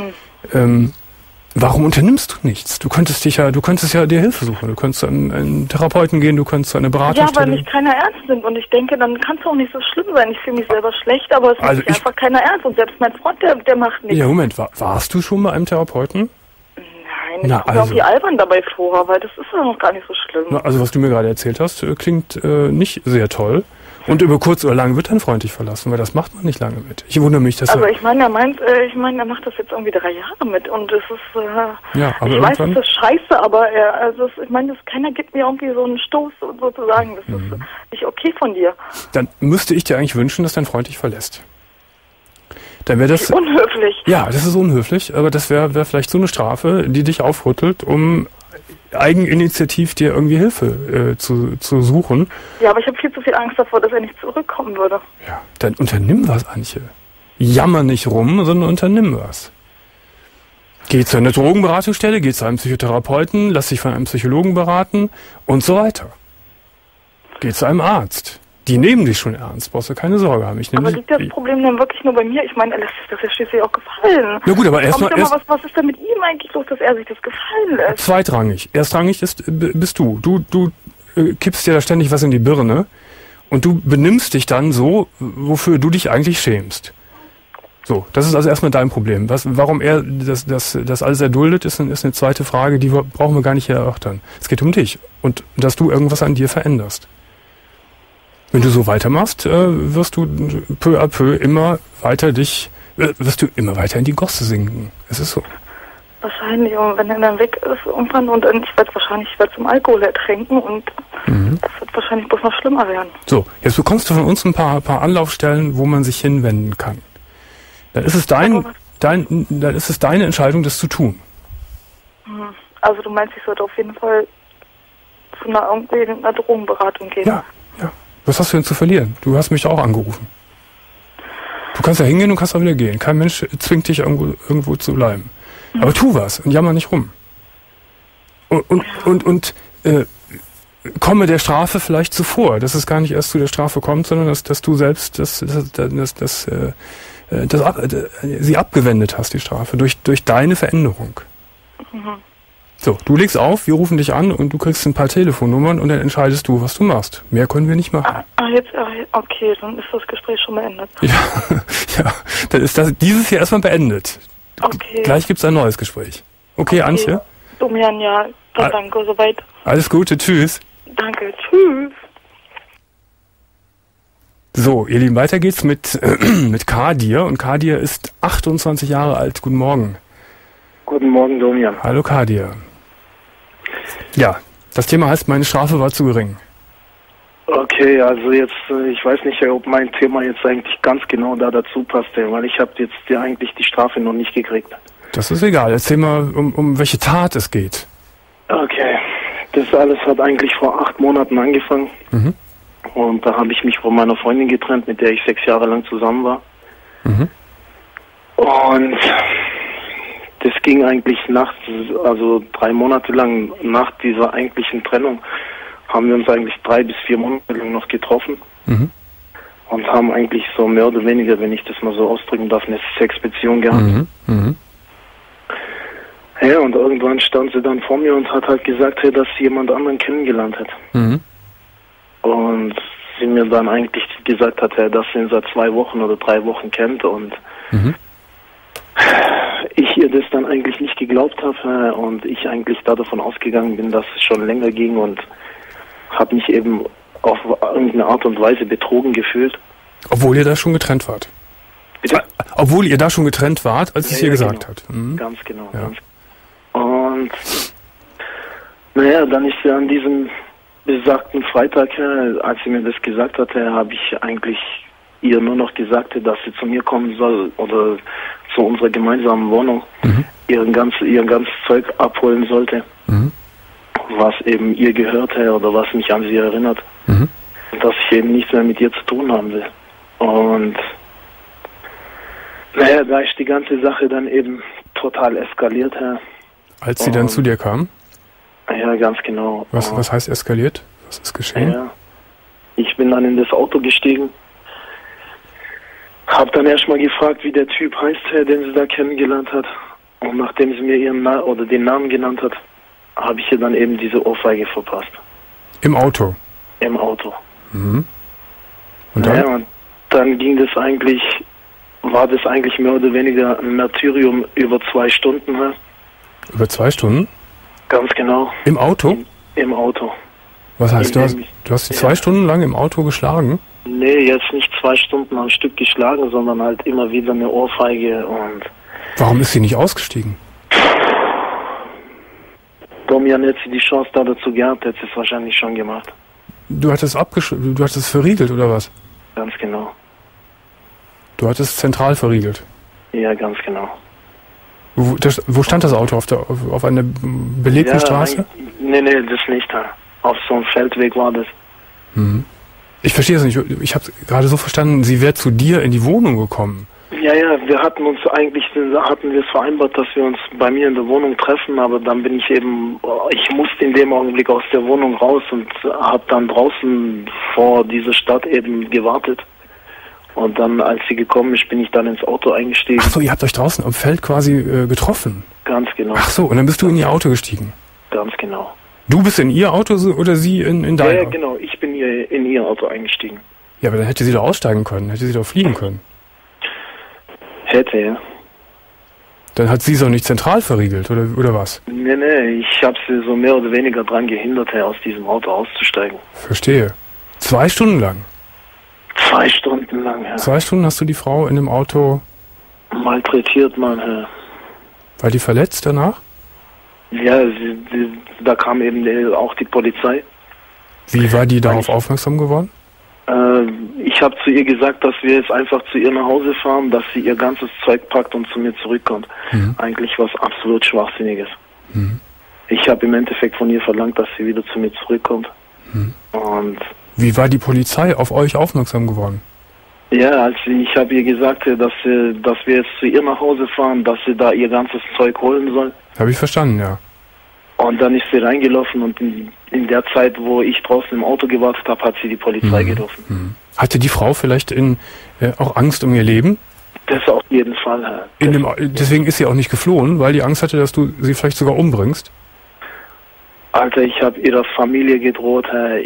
Warum unternimmst du nichts? Du könntest ja dir Hilfe suchen. Du könntest zu einem Therapeuten gehen, du könntest zu einer Beratungsstelle. Ja, weil mich keiner ernst nimmt, und ich denke, dann kann es auch nicht so schlimm sein. Ich fühle mich selber schlecht, aber es nimmt mich einfach keiner ernst, und selbst mein Freund, der macht nichts. Ja, Moment, warst du schon bei einem Therapeuten? Nein, ich komme mir irgendwie albern dabei vor, weil das ist ja noch gar nicht so schlimm. Also was du mir gerade erzählt hast, klingt nicht sehr toll. Und über kurz oder lang wird dein Freund dich verlassen, weil das macht man nicht lange mit. Ich wundere mich, dass er macht das jetzt irgendwie 3 Jahre mit, und es ist, aber ich weiß, es ist scheiße, aber keiner gibt mir irgendwie so einen Stoß, sozusagen, das ist nicht okay von dir. Dann müsste ich dir eigentlich wünschen, dass dein Freund dich verlässt. Dann wäre das... Unhöflich. Ja, das ist unhöflich, aber das wäre vielleicht so eine Strafe, die dich aufrüttelt, um eigeninitiativ dir irgendwie Hilfe zu suchen. Ja, aber ich habe viel zu viel Angst davor, dass er nicht zurückkommen würde. Ja, dann unternimm was, Antje. Jammer nicht rum, sondern unternimm was. Geh zu einer Drogenberatungsstelle, geh zu einem Psychotherapeuten, lass dich von einem Psychologen beraten und so weiter. Geh zu einem Arzt. Die nehmen dich schon ernst, brauchst du keine Sorge haben. Aber liegt das Problem dann wirklich nur bei mir? Ich meine, er lässt sich das ja schließlich auch gefallen. Na gut, aber erstmal... Was ist denn mit ihm eigentlich los, dass er sich das gefallen lässt? Zweitrangig. Erstrangig bist du. Du kippst dir da ständig was in die Birne und du benimmst dich dann so, wofür du dich eigentlich schämst. So, das ist also erstmal dein Problem. Warum er das alles erduldet, ist eine zweite Frage, die brauchen wir gar nicht hier erörtern. Es geht um dich und dass du irgendwas an dir veränderst. Wenn du so weitermachst, wirst du peu à peu immer weiter in die Gosse sinken. Es ist so. Wahrscheinlich, und wenn er dann weg ist irgendwann, und dann, ich werde zum Alkohol ertränken, und das wird wahrscheinlich bloß noch schlimmer werden. So, jetzt bekommst du von uns ein paar Anlaufstellen, wo man sich hinwenden kann. Dann ist es deine Entscheidung, das zu tun. Also du meinst, ich sollte auf jeden Fall zu einer Drogenberatung gehen? Ja. Was hast du denn zu verlieren? Du hast mich auch angerufen. Du kannst ja hingehen und kannst auch wieder gehen. Kein Mensch zwingt dich irgendwo zu bleiben. Aber tu was und jammer nicht rum. Und komme der Strafe vielleicht zuvor, dass es gar nicht erst zu der Strafe kommt, sondern dass du selbst sie abgewendet hast, die Strafe, durch deine Veränderung. Mhm. So, du legst auf, wir rufen dich an und du kriegst ein paar Telefonnummern und dann entscheidest du, was du machst. Mehr können wir nicht machen. Okay, dann ist das Gespräch schon beendet. Ja, dann ist dieses hier erstmal beendet. Okay. Gleich gibt's ein neues Gespräch. Okay, Antje? Domian, ja, dann danke, soweit. Alles Gute, tschüss. Danke, tschüss. So, ihr Lieben, weiter geht's mit Kadir. Und Kadir ist 28 Jahre alt. Guten Morgen. Guten Morgen, Domian. Hallo, Kadir. Ja, das Thema heißt, meine Strafe war zu gering. Okay, also jetzt, ich weiß nicht, ob mein Thema jetzt eigentlich ganz genau dazu passt, weil ich habe jetzt eigentlich die Strafe noch nicht gekriegt. Das ist egal. Erzähl mal, um welche Tat es geht. Okay, das alles hat eigentlich vor 8 Monaten angefangen. Mhm. Und da habe ich mich von meiner Freundin getrennt, mit der ich 6 Jahre lang zusammen war. Mhm. Und das ging eigentlich nachts, also 3 Monate lang nach dieser eigentlichen Trennung, haben wir uns eigentlich 3 bis 4 Monate lang noch getroffen. Mhm. Und haben eigentlich so mehr oder weniger, wenn ich das mal so ausdrücken darf, eine Sexbeziehung gehabt. Mhm. Mhm. Ja, und irgendwann stand sie dann vor mir und hat halt gesagt, dass sie jemand anderen kennengelernt hat. Mhm. Und sie mir dann eigentlich gesagt hat, dass sie ihn seit 2 Wochen oder 3 Wochen kennt und ich ihr das dann eigentlich nicht geglaubt habe und ich eigentlich da davon ausgegangen bin, dass es schon länger ging und habe mich eben auf irgendeine Art und Weise betrogen gefühlt. Obwohl ihr da schon getrennt wart? Bitte? Obwohl ihr da schon getrennt wart, als es ihr gesagt hat? Mhm. Ganz genau. Ja. Ganz. Und naja, dann ist sie an diesem besagten Freitag, als sie mir das gesagt hatte, habe ich eigentlich ihr nur noch gesagt, dass sie zu mir kommen soll oder zu unserer gemeinsamen Wohnung, ihr ganzes Zeug abholen sollte, was eben ihr gehörte oder was mich an sie erinnert, dass ich eben nichts mehr mit ihr zu tun haben will. Und naja, da ist die ganze Sache dann eben total eskaliert. Als sie dann zu dir kam? Ja, ganz genau. Was heißt eskaliert? Was ist geschehen? Ja, ich bin dann in das Auto gestiegen, hab dann erstmal gefragt, wie der Typ heißt, den sie da kennengelernt hat. Und nachdem sie mir den Namen genannt hat, habe ich ihr dann eben diese Ohrfeige verpasst. Im Auto? Im Auto. Mhm. Und dann? Ja, und dann war das eigentlich mehr oder weniger ein Martyrium über 2 Stunden. Über 2 Stunden? Ganz genau. Im Auto? Im Auto. Was heißt, du hast sie 2 Stunden lang im Auto geschlagen? Nee, jetzt nicht 2 Stunden am Stück geschlagen, sondern halt immer wieder eine Ohrfeige und... Warum ist sie nicht ausgestiegen? Domian, hätte sie die Chance dazu gehabt, hätte sie es wahrscheinlich schon gemacht. Du hattest es verriegelt, oder was? Ganz genau. Du hattest zentral verriegelt? Ja, ganz genau. Wo stand das Auto? Auf einer belebten Straße? Nee, das nicht. Auf so einem Feldweg war das. Mhm. Ich verstehe es nicht. Ich habe gerade so verstanden, sie wäre zu dir in die Wohnung gekommen. Ja, wir hatten es vereinbart, dass wir uns bei mir in der Wohnung treffen, aber dann ich musste in dem Augenblick aus der Wohnung raus und habe dann draußen vor dieser Stadt eben gewartet. Und dann, als sie gekommen ist, bin ich dann ins Auto eingestiegen. Ach so, ihr habt euch draußen am Feld quasi getroffen? Ganz genau. Ach so, und dann bist du in ihr Auto gestiegen? Ganz genau. Du bist in ihr Auto oder sie in dein Auto? Ja, genau, ich bin in ihr Auto eingestiegen. Ja, aber dann hätte sie doch aussteigen können, hätte sie doch fliehen können. Hätte, ja. Dann hat sie es auch nicht zentral verriegelt, oder was? Nee, ich habe sie so mehr oder weniger dran gehindert, aus diesem Auto auszusteigen. Verstehe. 2 Stunden lang? 2 Stunden lang, ja. 2 Stunden hast du die Frau in dem Auto... malträtiert, Mann, ja. War die verletzt danach? Ja, da kam eben auch die Polizei. Wie war die darauf aufmerksam geworden? Ich habe zu ihr gesagt, dass wir jetzt einfach zu ihr nach Hause fahren, dass sie ihr ganzes Zeug packt und zu mir zurückkommt. Eigentlich was absolut Schwachsinniges. Ich habe im Endeffekt von ihr verlangt, dass sie wieder zu mir zurückkommt. Und wie war die Polizei auf euch aufmerksam geworden? Ja, ich habe ihr gesagt, dass wir jetzt zu ihr nach Hause fahren, dass sie da ihr ganzes Zeug holen soll. Habe ich verstanden, ja. Und dann ist sie reingelaufen und in der Zeit, wo ich draußen im Auto gewartet habe, hat sie die Polizei gerufen. Hatte die Frau vielleicht auch Angst um ihr Leben? Das auf jeden Fall. Deswegen ist sie auch nicht geflohen, weil die Angst hatte, dass du sie vielleicht sogar umbringst? Alter, ich habe ihrer Familie gedroht.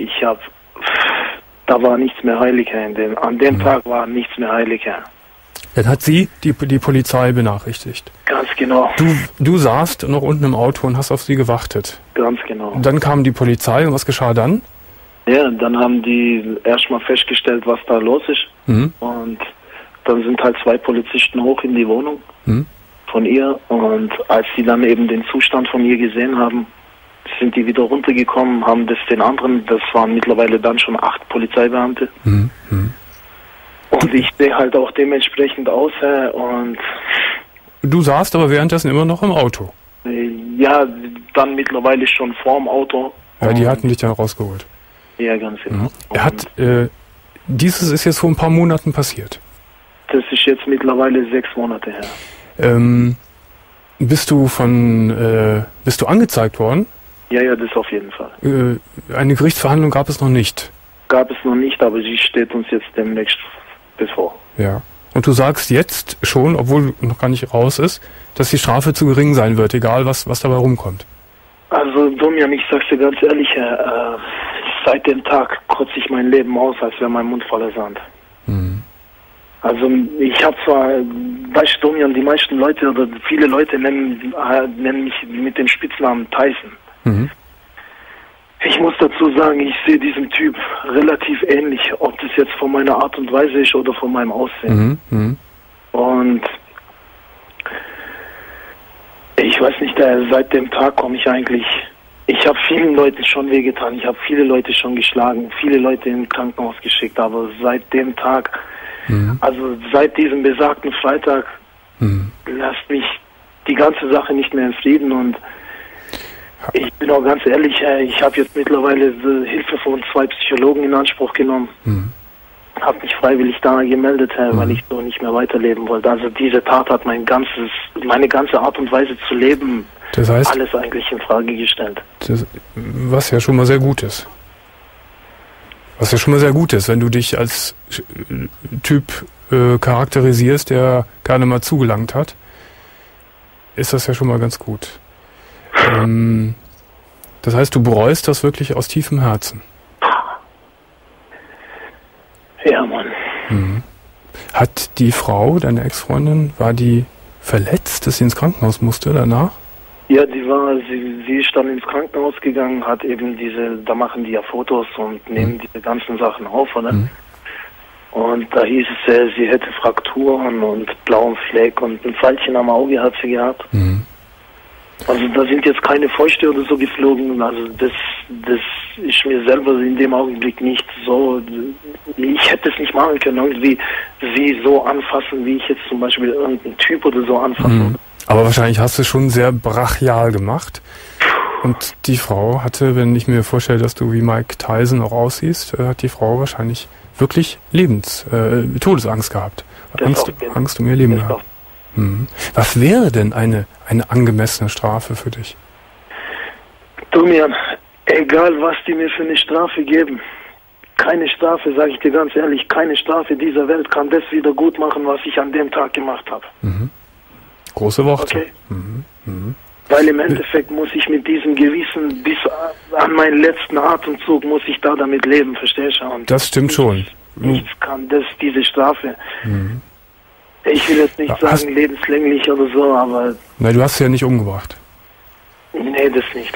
Da war nichts mehr heilig. An dem Tag war nichts mehr heilig. Dann hat sie die Polizei benachrichtigt. Ganz genau. Du saßt noch unten im Auto und hast auf sie gewartet. Ganz genau. Und dann kam die Polizei und was geschah dann? Ja, dann haben die erstmal festgestellt, was da los ist. Und dann sind halt 2 Polizisten hoch in die Wohnung von ihr. Und als sie dann eben den Zustand von ihr gesehen haben, sind die wieder runtergekommen, haben das den anderen, das waren mittlerweile dann schon 8 Polizeibeamte. Und ich sehe halt auch dementsprechend aus. Und du saßt aber währenddessen immer noch im Auto? Ja, dann mittlerweile schon vorm Auto. Ja, die hatten dich dann rausgeholt. Ja, ganz genau. Dieses ist jetzt vor ein paar Monaten passiert. Das ist jetzt mittlerweile 6 Monate her. Bist du angezeigt worden? Ja, das auf jeden Fall. Eine Gerichtsverhandlung gab es noch nicht? Gab es noch nicht, aber sie steht uns jetzt demnächst bevor. Ja. Und du sagst jetzt schon, obwohl noch gar nicht raus ist, dass die Strafe zu gering sein wird, egal was dabei rumkommt. Also Domian, ich sag's dir ganz ehrlich, seit dem Tag kotze ich mein Leben aus, als wäre mein Mund voller Sand. Also ich habe zwar, weißt du, Domian, die meisten Leute oder viele Leute nennen mich mit dem Spitznamen Tyson. Ich muss dazu sagen, ich sehe diesem Typ relativ ähnlich, ob das jetzt von meiner Art und Weise ist oder von meinem Aussehen. Und ich weiß nicht, seit dem Tag komme ich eigentlich, ich habe vielen Leuten schon wehgetan, ich habe viele Leute schon geschlagen, viele Leute ins Krankenhaus geschickt, aber seit dem Tag, also seit diesem besagten Freitag, lasst mich die ganze Sache nicht mehr in Frieden. Und ich bin auch ganz ehrlich, ich habe jetzt mittlerweile Hilfe von 2 Psychologen in Anspruch genommen. Habe mich freiwillig da gemeldet, weil ich so nicht mehr weiterleben wollte. Also diese Tat hat meine ganze Art und Weise zu leben, das heißt, alles eigentlich in Frage gestellt. Was ja schon mal sehr gut ist. Wenn du dich als Typ charakterisierst, der gerne mal zugelangt hat, ist das ja schon mal ganz gut. Das heißt, du bereust das wirklich aus tiefem Herzen? Ja, Mann. Hat die Frau, deine Ex-Freundin, war die verletzt, dass sie ins Krankenhaus musste danach? Ja, sie ist dann ins Krankenhaus gegangen, hat eben da machen die ja Fotos und nehmen diese ganzen Sachen auf, oder? Und da hieß es, sie hätte Frakturen und blauen Fleck und ein Pfeilchen am Auge hat sie gehabt. Also da sind jetzt keine Fäuste oder so geflogen, also das ist mir selber in dem Augenblick nicht so, ich hätte es nicht machen können, irgendwie sie so anfassen, wie ich jetzt zum Beispiel irgendeinen Typ oder so anfasse. Aber wahrscheinlich hast du es schon sehr brachial gemacht. Und die Frau hatte, wenn ich mir vorstelle, dass du wie Mike Tyson auch aussiehst, hat die Frau wahrscheinlich wirklich Todesangst gehabt. Angst um ihr Leben gehabt. Was wäre denn eine angemessene Strafe für dich? Domian, egal was die mir für eine Strafe geben, keine Strafe, sage ich dir ganz ehrlich, keine Strafe dieser Welt kann das wieder gut machen, was ich an dem Tag gemacht habe. Große Worte. Okay. Weil im Endeffekt muss ich mit diesem Gewissen bis an meinen letzten Atemzug muss ich da damit leben, verstehst du? Und das stimmt schon. Nichts kann diese Strafe. Ich will jetzt nicht sagen lebenslänglich oder so, aber... Nein, du hast sie ja nicht umgebracht. Nee, das nicht.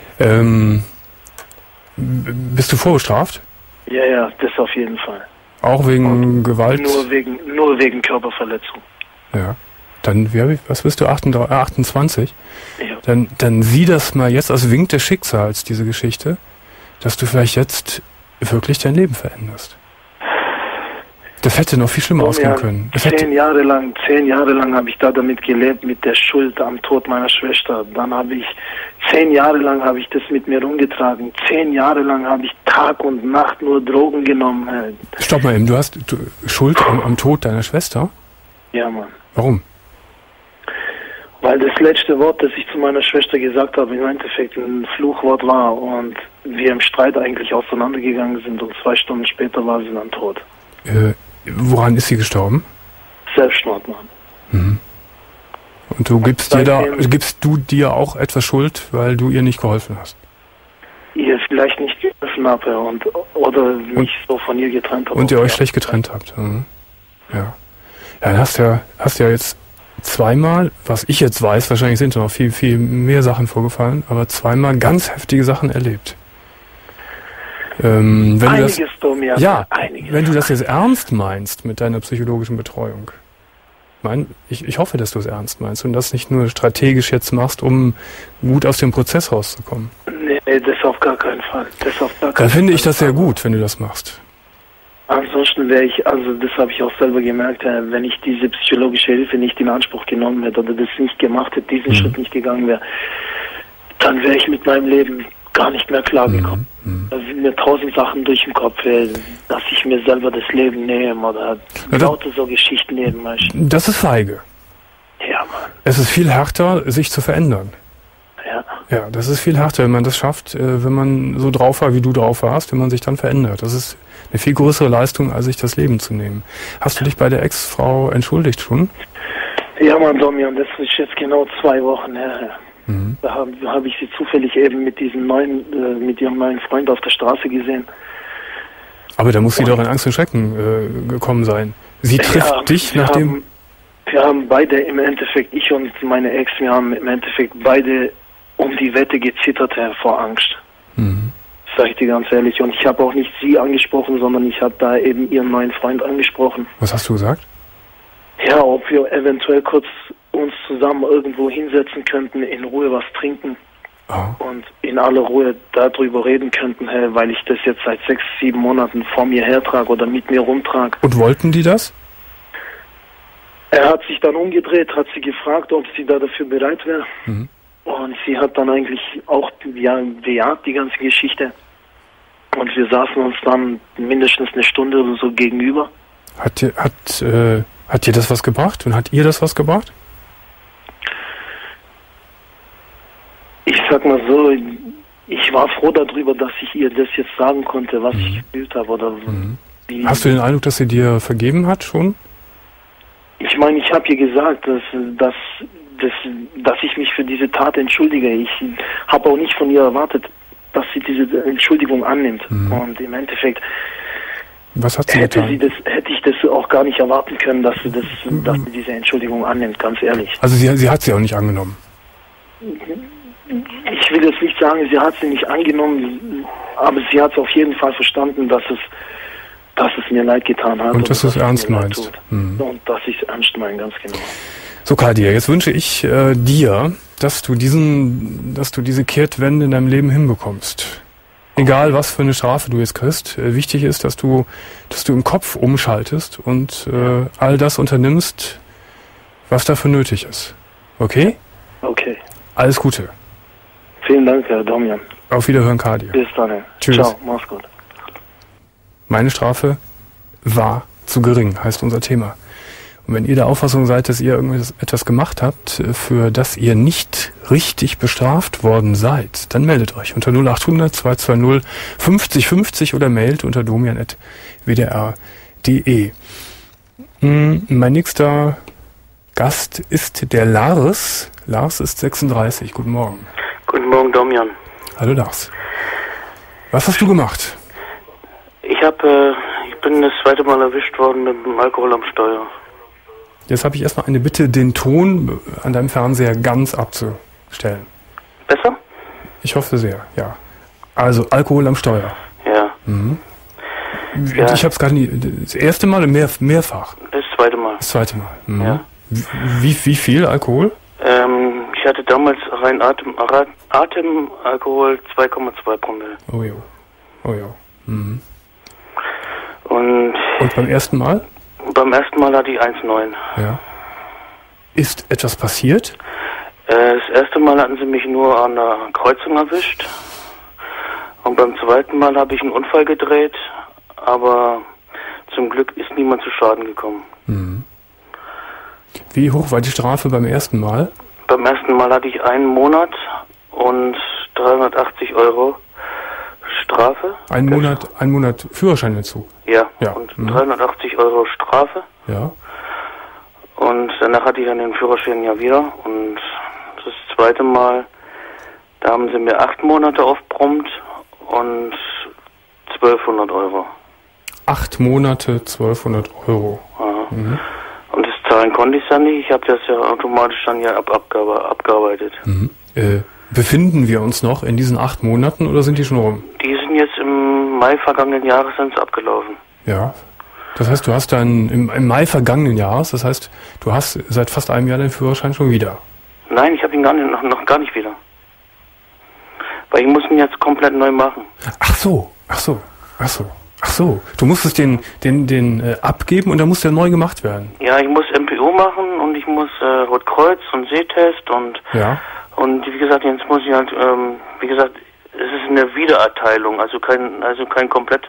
Bist du vorbestraft? Ja, das auf jeden Fall. Auch wegen Gewalt? Nur wegen Körperverletzung. Ja. Dann, was bist du, 28? Ja. Dann sieh das mal jetzt als Wink des Schicksals, diese Geschichte, dass du vielleicht jetzt wirklich dein Leben veränderst. Das hätte noch viel schlimmer ausgehen können. 10 Jahre lang habe ich da damit gelebt, mit der Schuld am Tod meiner Schwester. Dann habe ich 10 Jahre lang habe ich das mit mir rumgetragen. 10 Jahre lang habe ich Tag und Nacht nur Drogen genommen. Stopp mal eben, du hast Schuld am Tod deiner Schwester? Ja, Mann. Warum? Weil das letzte Wort, das ich zu meiner Schwester gesagt habe, im Endeffekt ein Fluchwort war und wir im Streit eigentlich auseinandergegangen sind und 2 Stunden später war sie dann tot. Woran ist sie gestorben? Selbstmord, Mann. Mhm. Und gibst du dir auch etwas Schuld, weil du ihr nicht geholfen hast? Ihr vielleicht nicht geholfen habe oder mich so von ihr getrennt habe. Und ihr euch schlecht getrennt habt. Mhm. Ja. Ja, dann hast ja jetzt zweimal, was ich jetzt weiß, wahrscheinlich sind noch viel, viel mehr Sachen vorgefallen, aber zweimal ganz heftige Sachen erlebt. Wenn einiges, du das, einiges. Wenn du das jetzt ernst meinst mit deiner psychologischen Betreuung, ich hoffe, dass du es ernst meinst und das nicht nur strategisch jetzt machst, um gut aus dem Prozess rauszukommen. Nee, das auf gar keinen Fall. Dann finde ich das sehr gut, wenn du das machst. Ansonsten wäre ich, also das habe ich auch selber gemerkt, wenn ich diese psychologische Hilfe nicht in Anspruch genommen hätte oder das nicht gemacht hätte, diesen Schritt nicht gegangen wäre, dann wäre ich mit meinem Leben gar nicht mehr klargekommen. Da sind mir 1000 Sachen durch den Kopf, dass ich mir selber das Leben nehme oder lauter so Geschichten nehmen möchte. Das ist feige. Ja, Mann. Es ist viel härter, sich zu verändern. Ja, das ist viel härter, wenn man das schafft, wenn man so drauf war, wie du drauf warst, wenn man sich dann verändert. Das ist eine viel größere Leistung, als sich das Leben zu nehmen. Hast du dich bei der Ex-Frau entschuldigt schon? Ja, Mann, Domian, das ist jetzt genau 2 Wochen her. Mhm. Da hab ich sie zufällig eben mit ihrem neuen Freund auf der Straße gesehen. Aber da muss sie doch in Angst und Schrecken gekommen sein. Sie trifft dich nachdem... Wir haben beide im Endeffekt, ich und meine Ex, wir haben im Endeffekt beide um die Wette gezittert vor Angst. Mhm. Sag ich dir ganz ehrlich. Und ich habe auch nicht sie angesprochen, sondern ich habe da eben ihren neuen Freund angesprochen. Was hast du gesagt? Ja, ob wir eventuell kurz uns zusammen irgendwo hinsetzen könnten, in Ruhe was trinken und in aller Ruhe darüber reden könnten, weil ich das jetzt seit 6, 7 Monaten vor mir hertrage oder mit mir rumtrage. Und wollten die das? Er hat sich dann umgedreht, hat sie gefragt, ob sie da dafür bereit wäre. Mhm. Und sie hat dann eigentlich auch bejaht, die ganze Geschichte. Und wir saßen uns dann mindestens eine Stunde oder so gegenüber. Hat dir das was gebracht? Und hat ihr das was gebracht? Ich sag mal so, ich war froh darüber, dass ich ihr das jetzt sagen konnte, was ich gefühlt habe. Oder wie. Hast du den Eindruck, dass sie dir vergeben hat schon? Ich meine, ich habe ihr gesagt, dass ich mich für diese Tat entschuldige. Ich habe auch nicht von ihr erwartet, dass sie diese Entschuldigung annimmt. Mhm. Und im Endeffekt was hat sie getan? Hätte ich das auch gar nicht erwarten können, dass sie diese Entschuldigung annimmt, ganz ehrlich. Also sie hat sie auch nicht angenommen? Ich will jetzt nicht sagen, sie hat sie nicht angenommen, aber sie hat es auf jeden Fall verstanden, dass es mir leid getan hat. Und dass du es ernst meinst. Mhm. Und dass ich es ernst meine, ganz genau. So, Kadir, jetzt wünsche ich dir, dass du diese Kehrtwende in deinem Leben hinbekommst. Egal, was für eine Strafe du jetzt kriegst. Wichtig ist, dass du im Kopf umschaltest und all das unternimmst, was dafür nötig ist. Okay? Okay. Alles Gute. Vielen Dank, Herr Domian. Auf Wiederhören, Kadir. Bis dann. Tschüss. Ciao, mach's gut. Meine Strafe war zu gering, heißt unser Thema. Und wenn ihr der Auffassung seid, dass ihr etwas gemacht habt, für das ihr nicht richtig bestraft worden seid, dann meldet euch unter 0800 220 50 50 oder mailt unter domian@wdr.de. Mein nächster Gast ist der Lars. Lars ist 36. Guten Morgen. Guten Morgen, Domian. Hallo Lars. Was hast du gemacht? Ich bin das zweite Mal erwischt worden mit dem Alkohol am Steuer. Jetzt habe ich erstmal eine Bitte, den Ton an deinem Fernseher ganz abzustellen. Besser? Ich hoffe sehr, ja. Also Alkohol am Steuer. Ja. Mhm. Ja. Ich habe es gerade das erste Mal oder mehrfach? Das zweite Mal. Das zweite Mal. Mhm. Ja. Wie viel Alkohol? Ich hatte damals rein Atemalkohol 2,2 Promille. Oh jo. Mhm. Und beim ersten Mal? Beim ersten Mal hatte ich 1,9. Ja. Ist etwas passiert? Das erste Mal hatten sie mich nur an einer Kreuzung erwischt. Und beim zweiten Mal habe ich einen Unfall gedreht, aber zum Glück ist niemand zu Schaden gekommen. Mhm. Wie hoch war die Strafe beim ersten Mal? Beim ersten Mal hatte ich 1 Monat und 380 € Strafe. Ein Monat Führerscheinentzug? Ja, und 380 € Strafe. Ja. Und danach hatte ich dann den Führerschein ja wieder. Und das zweite Mal, da haben sie mir 8 Monate aufbrummt und 1200 €. 8 Monate, 1200 €. Ja. Mhm. Und das zahlen konnte ich dann nicht. Ich habe das ja automatisch dann ja abgearbeitet. Mhm. Befinden wir uns noch in diesen 8 Monaten oder sind die schon rum? Die sind jetzt im Mai vergangenen Jahres abgelaufen. Ja. Das heißt, du hast dann im Mai vergangenen Jahres, das heißt, du hast seit fast einem Jahr deinen Führerschein schon wieder? Nein, ich habe ihn noch gar nicht wieder. Weil ich muss ihn jetzt komplett neu machen. Ach so. Du musstest den abgeben und dann muss der neu gemacht werden. Ja, ich muss MPO machen und ich muss Rotkreuz und Sehtest und wie gesagt, jetzt muss ich halt, es ist eine Wiedererteilung, also kein komplette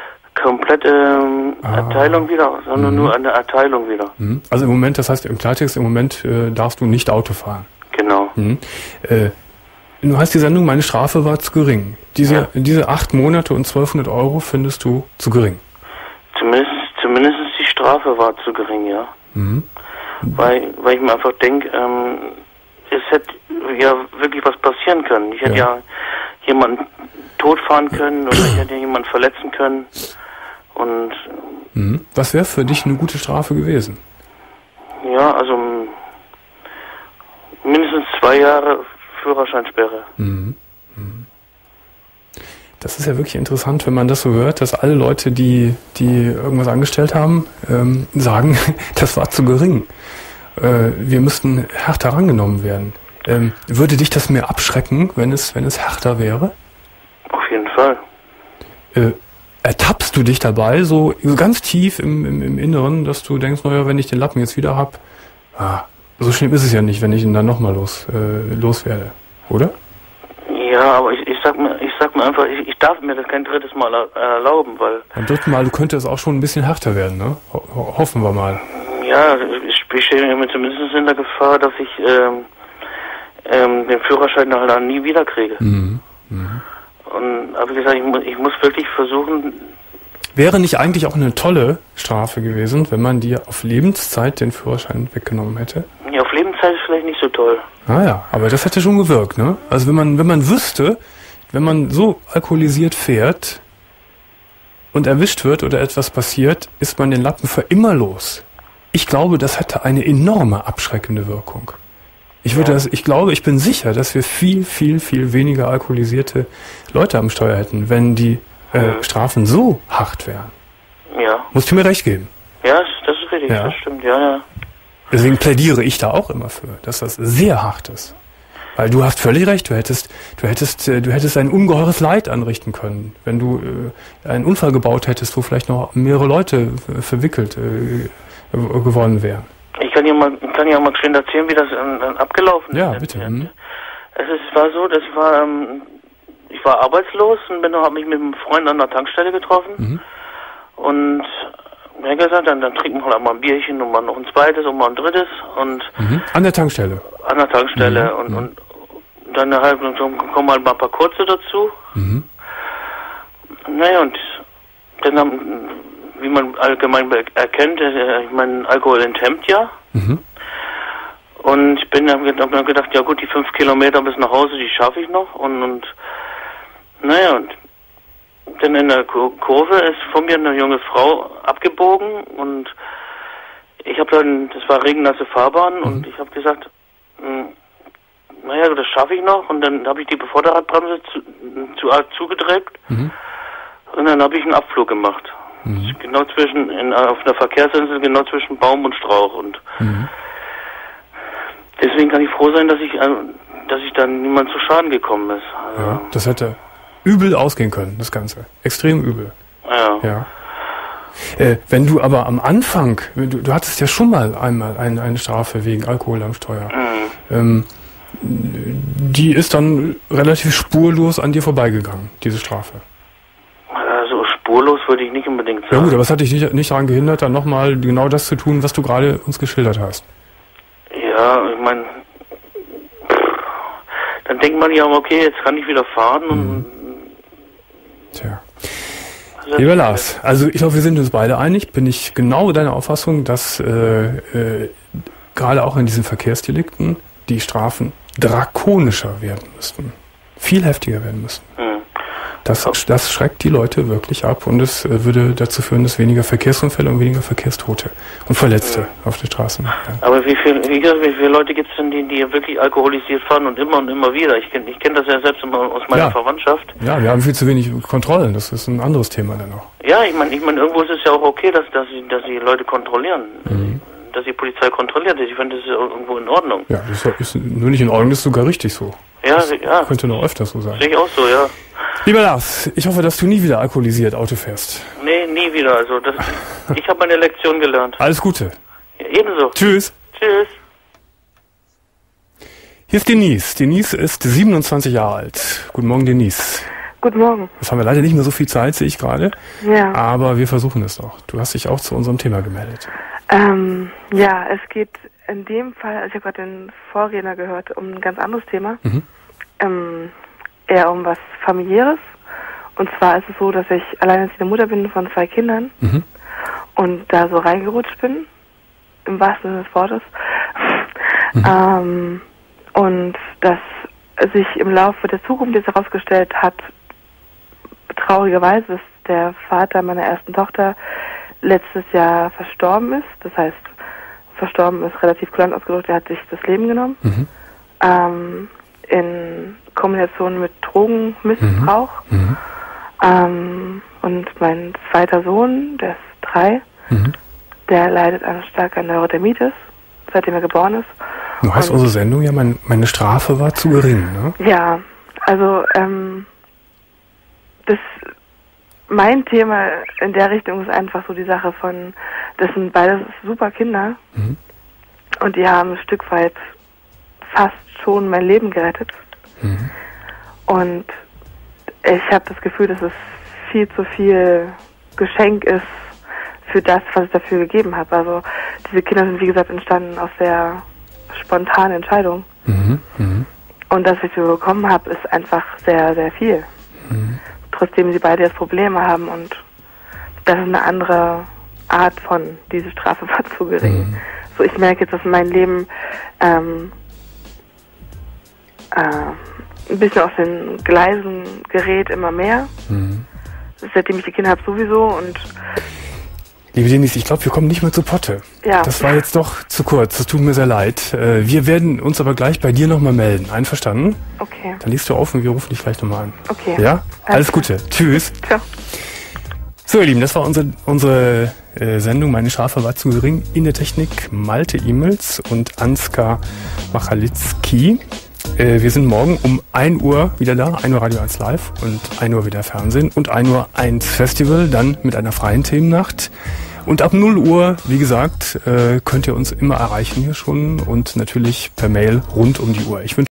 Erteilung wieder, sondern nur eine Erteilung wieder. Also im Moment, das heißt im Klartext, im Moment darfst du nicht Auto fahren. Genau. Du heißt die Sendung, meine Strafe war zu gering. Diese 8 Monate und 1200 € findest du zu gering? Zumindest die Strafe war zu gering, ja. Weil ich mir einfach denke, es hätte ja wirklich was passieren können. Ich hätte ja jemanden totfahren können oder ich hätte jemanden verletzen können. Und was wäre für dich eine gute Strafe gewesen? Ja, also mindestens 2 Jahre Führerscheinsperre. Das ist ja wirklich interessant, wenn man das so hört, dass alle Leute, die irgendwas angestellt haben, sagen, das war zu gering. Wir müssten härter rangenommen werden. Würde dich das mehr abschrecken, wenn es härter wäre? Auf jeden Fall. Ertappst du dich dabei so ganz tief im Inneren, dass du denkst, naja, wenn ich den Lappen jetzt wieder hab, so schlimm ist es ja nicht, wenn ich ihn dann nochmal loswerde, oder? Ja, aber ich sag mir einfach, ich darf mir das kein drittes Mal erlauben, weil... Beim dritten Mal könnte es auch schon ein bisschen härter werden, ne? Hoffen wir mal. Ja, ich stehe mir zumindest in der Gefahr, dass ich den Führerschein dann nie wieder kriege. Und aber wie gesagt, ich muss wirklich versuchen... Wäre nicht eigentlich auch eine tolle Strafe gewesen, wenn man dir auf Lebenszeit den Führerschein weggenommen hätte? Ja, auf Lebenszeit ist vielleicht nicht so toll. Ja, aber das hätte schon gewirkt, ne? Also wenn man wüsste, wenn man so alkoholisiert fährt und erwischt wird oder etwas passiert, ist man den Lappen für immer los. Ich glaube, das hätte eine enorme abschreckende Wirkung. Ich bin sicher, dass wir viel, viel, viel weniger alkoholisierte Leute am Steuer hätten, wenn die Strafen so hart wären. Ja. Musst du mir recht geben? Ja, das ist richtig, das stimmt, ja. Deswegen plädiere ich da auch immer für, dass das sehr hart ist. Weil du hast völlig recht, du hättest ein ungeheures Leid anrichten können, wenn du einen Unfall gebaut hättest, wo vielleicht noch mehrere Leute verwickelt geworden wären. Ich kann ja mal schön erzählen, wie das dann abgelaufen ist. Ja, bitte. Es war so, ich war arbeitslos und habe mich mit einem Freund an der Tankstelle getroffen. Und er hat gesagt, dann trinken wir halt mal ein Bierchen und mal noch ein zweites und mal ein drittes. Und an der Tankstelle? An der Tankstelle. Und dann halt kommen halt mal ein paar kurze dazu. Naja, und dann wie man allgemein erkennt, Alkohol enthemmt ja. Und ich hab mir gedacht, ja gut, die 5 Kilometer bis nach Hause, die schaffe ich noch. Und dann in der Kurve ist von mir eine junge Frau abgebogen und ich habe dann, das war regennasse Fahrbahn und ich habe gesagt, naja, das schaffe ich noch. Und dann habe ich die Vorderradbremse zu arg zugedrückt und dann habe ich einen Abflug gemacht. Genau auf einer Verkehrsinsel, genau zwischen Baum und Strauch. Und deswegen kann ich froh sein, dass ich dann niemand zu Schaden gekommen ist. Also ja, das hätte übel ausgehen können, das Ganze. Extrem übel. Ja. Wenn du aber am Anfang, du hattest ja schon mal einmal eine Strafe wegen Alkohol am Steuer. Die ist dann relativ spurlos an dir vorbeigegangen, diese Strafe. Also spurlos würde ich nicht unbedingt sagen. Ja gut, aber es hat dich nicht daran gehindert, dann nochmal genau das zu tun, was du gerade uns geschildert hast. Ja, ich meine, Dann denkt man ja, okay, jetzt kann ich wieder fahren und... Tja. Lieber Lars, also ich glaube, wir sind uns beide einig, bin ich genau deiner Auffassung, dass gerade auch in diesen Verkehrsdelikten die Strafen drakonischer werden müssten. Viel heftiger werden müssten. Das schreckt die Leute wirklich ab und es würde dazu führen, dass weniger Verkehrsunfälle und weniger Verkehrstote und Verletzte auf den Straßen. Ja. Aber wie viele Leute gibt es denn, die wirklich alkoholisiert fahren und immer wieder? Ich kenn das ja selbst aus meiner Verwandtschaft. Ja, wir haben viel zu wenig Kontrollen, das ist ein anderes Thema dann auch. Ja, ich meine, irgendwo ist es ja auch okay, dass sie Leute kontrollieren. Dass die Polizei kontrolliert. Ich finde, das ist irgendwo in Ordnung. Ja, das ist nur nicht in Ordnung, das ist sogar richtig so. Ja, das könnte noch öfters so sein. Sehe ich auch so, ja. Lieber Lars, ich hoffe, dass du nie wieder alkoholisiert Auto fährst. Nee, nie wieder. Also ich habe meine Lektion gelernt. Alles Gute. Ja, ebenso. Tschüss. Tschüss. Hier ist Denise. Denise ist 27 Jahre alt. Guten Morgen, Denise. Guten Morgen. Jetzt haben wir leider nicht mehr so viel Zeit, sehe ich gerade. Ja. Aber wir versuchen es noch. Du hast dich auch zu unserem Thema gemeldet. Ja, es geht in dem Fall, also ich habe gerade den Vorredner gehört, um ein ganz anderes Thema. Eher um was Familiäres. Und zwar ist es so, dass ich alleinerziehende Mutter bin von 2 Kindern und da so reingerutscht bin, im wahrsten Sinne des Wortes. Und dass sich im Laufe der Zukunft jetzt herausgestellt hat, traurigerweise, dass der Vater meiner ersten Tochter letztes Jahr verstorben ist. Das heißt, verstorben ist relativ kulant ausgedrückt, er hat sich das Leben genommen. In Kombination mit Drogenmissbrauch. Und mein zweiter Sohn, der ist 3, der leidet an starker Neurodermitis, seitdem er geboren ist. Du heißt unsere Sendung ja, meine Strafe war zu gering, ne? Ja, also mein Thema in der Richtung ist einfach so die Sache von, das sind beides super Kinder und die haben ein Stück weit fast schon mein Leben gerettet. Und ich habe das Gefühl, dass es viel zu viel Geschenk ist für das, was ich dafür gegeben habe. Also diese Kinder sind, wie gesagt, entstanden aus sehr spontanen Entscheidungen. Und das, was ich bekommen habe, ist einfach sehr, sehr viel. Trotzdem sie beide jetzt Probleme haben und das ist eine andere Art von, diese Strafe war zu gering. So, ich merke jetzt, dass mein Leben ein bisschen aus den Gleisen gerät, immer mehr. Seitdem ich die Kinder habe sowieso und... Liebe Denise, ich glaube, wir kommen nicht mehr zu Potte. Ja. Das war jetzt doch zu kurz, das tut mir sehr leid. Wir werden uns aber gleich bei dir nochmal melden. Einverstanden? Okay. Dann liest du auf und wir rufen dich gleich nochmal an. Okay. Ja? Alles Gute. Tschüss. Ciao. So, ihr Lieben, das war unsere Sendung. Meine Strafe war zu gering. In der Technik Malte E-Mails und Ansgar Machalitzki. Wir sind morgen um 1 Uhr wieder da, 1 Uhr Radio 1 Live und 1 Uhr wieder Fernsehen und 1 Uhr 1 Festival, dann mit einer freien Themennacht. Und ab 0 Uhr, wie gesagt, könnt ihr uns immer erreichen hier schon und natürlich per Mail rund um die Uhr. Ich wünsche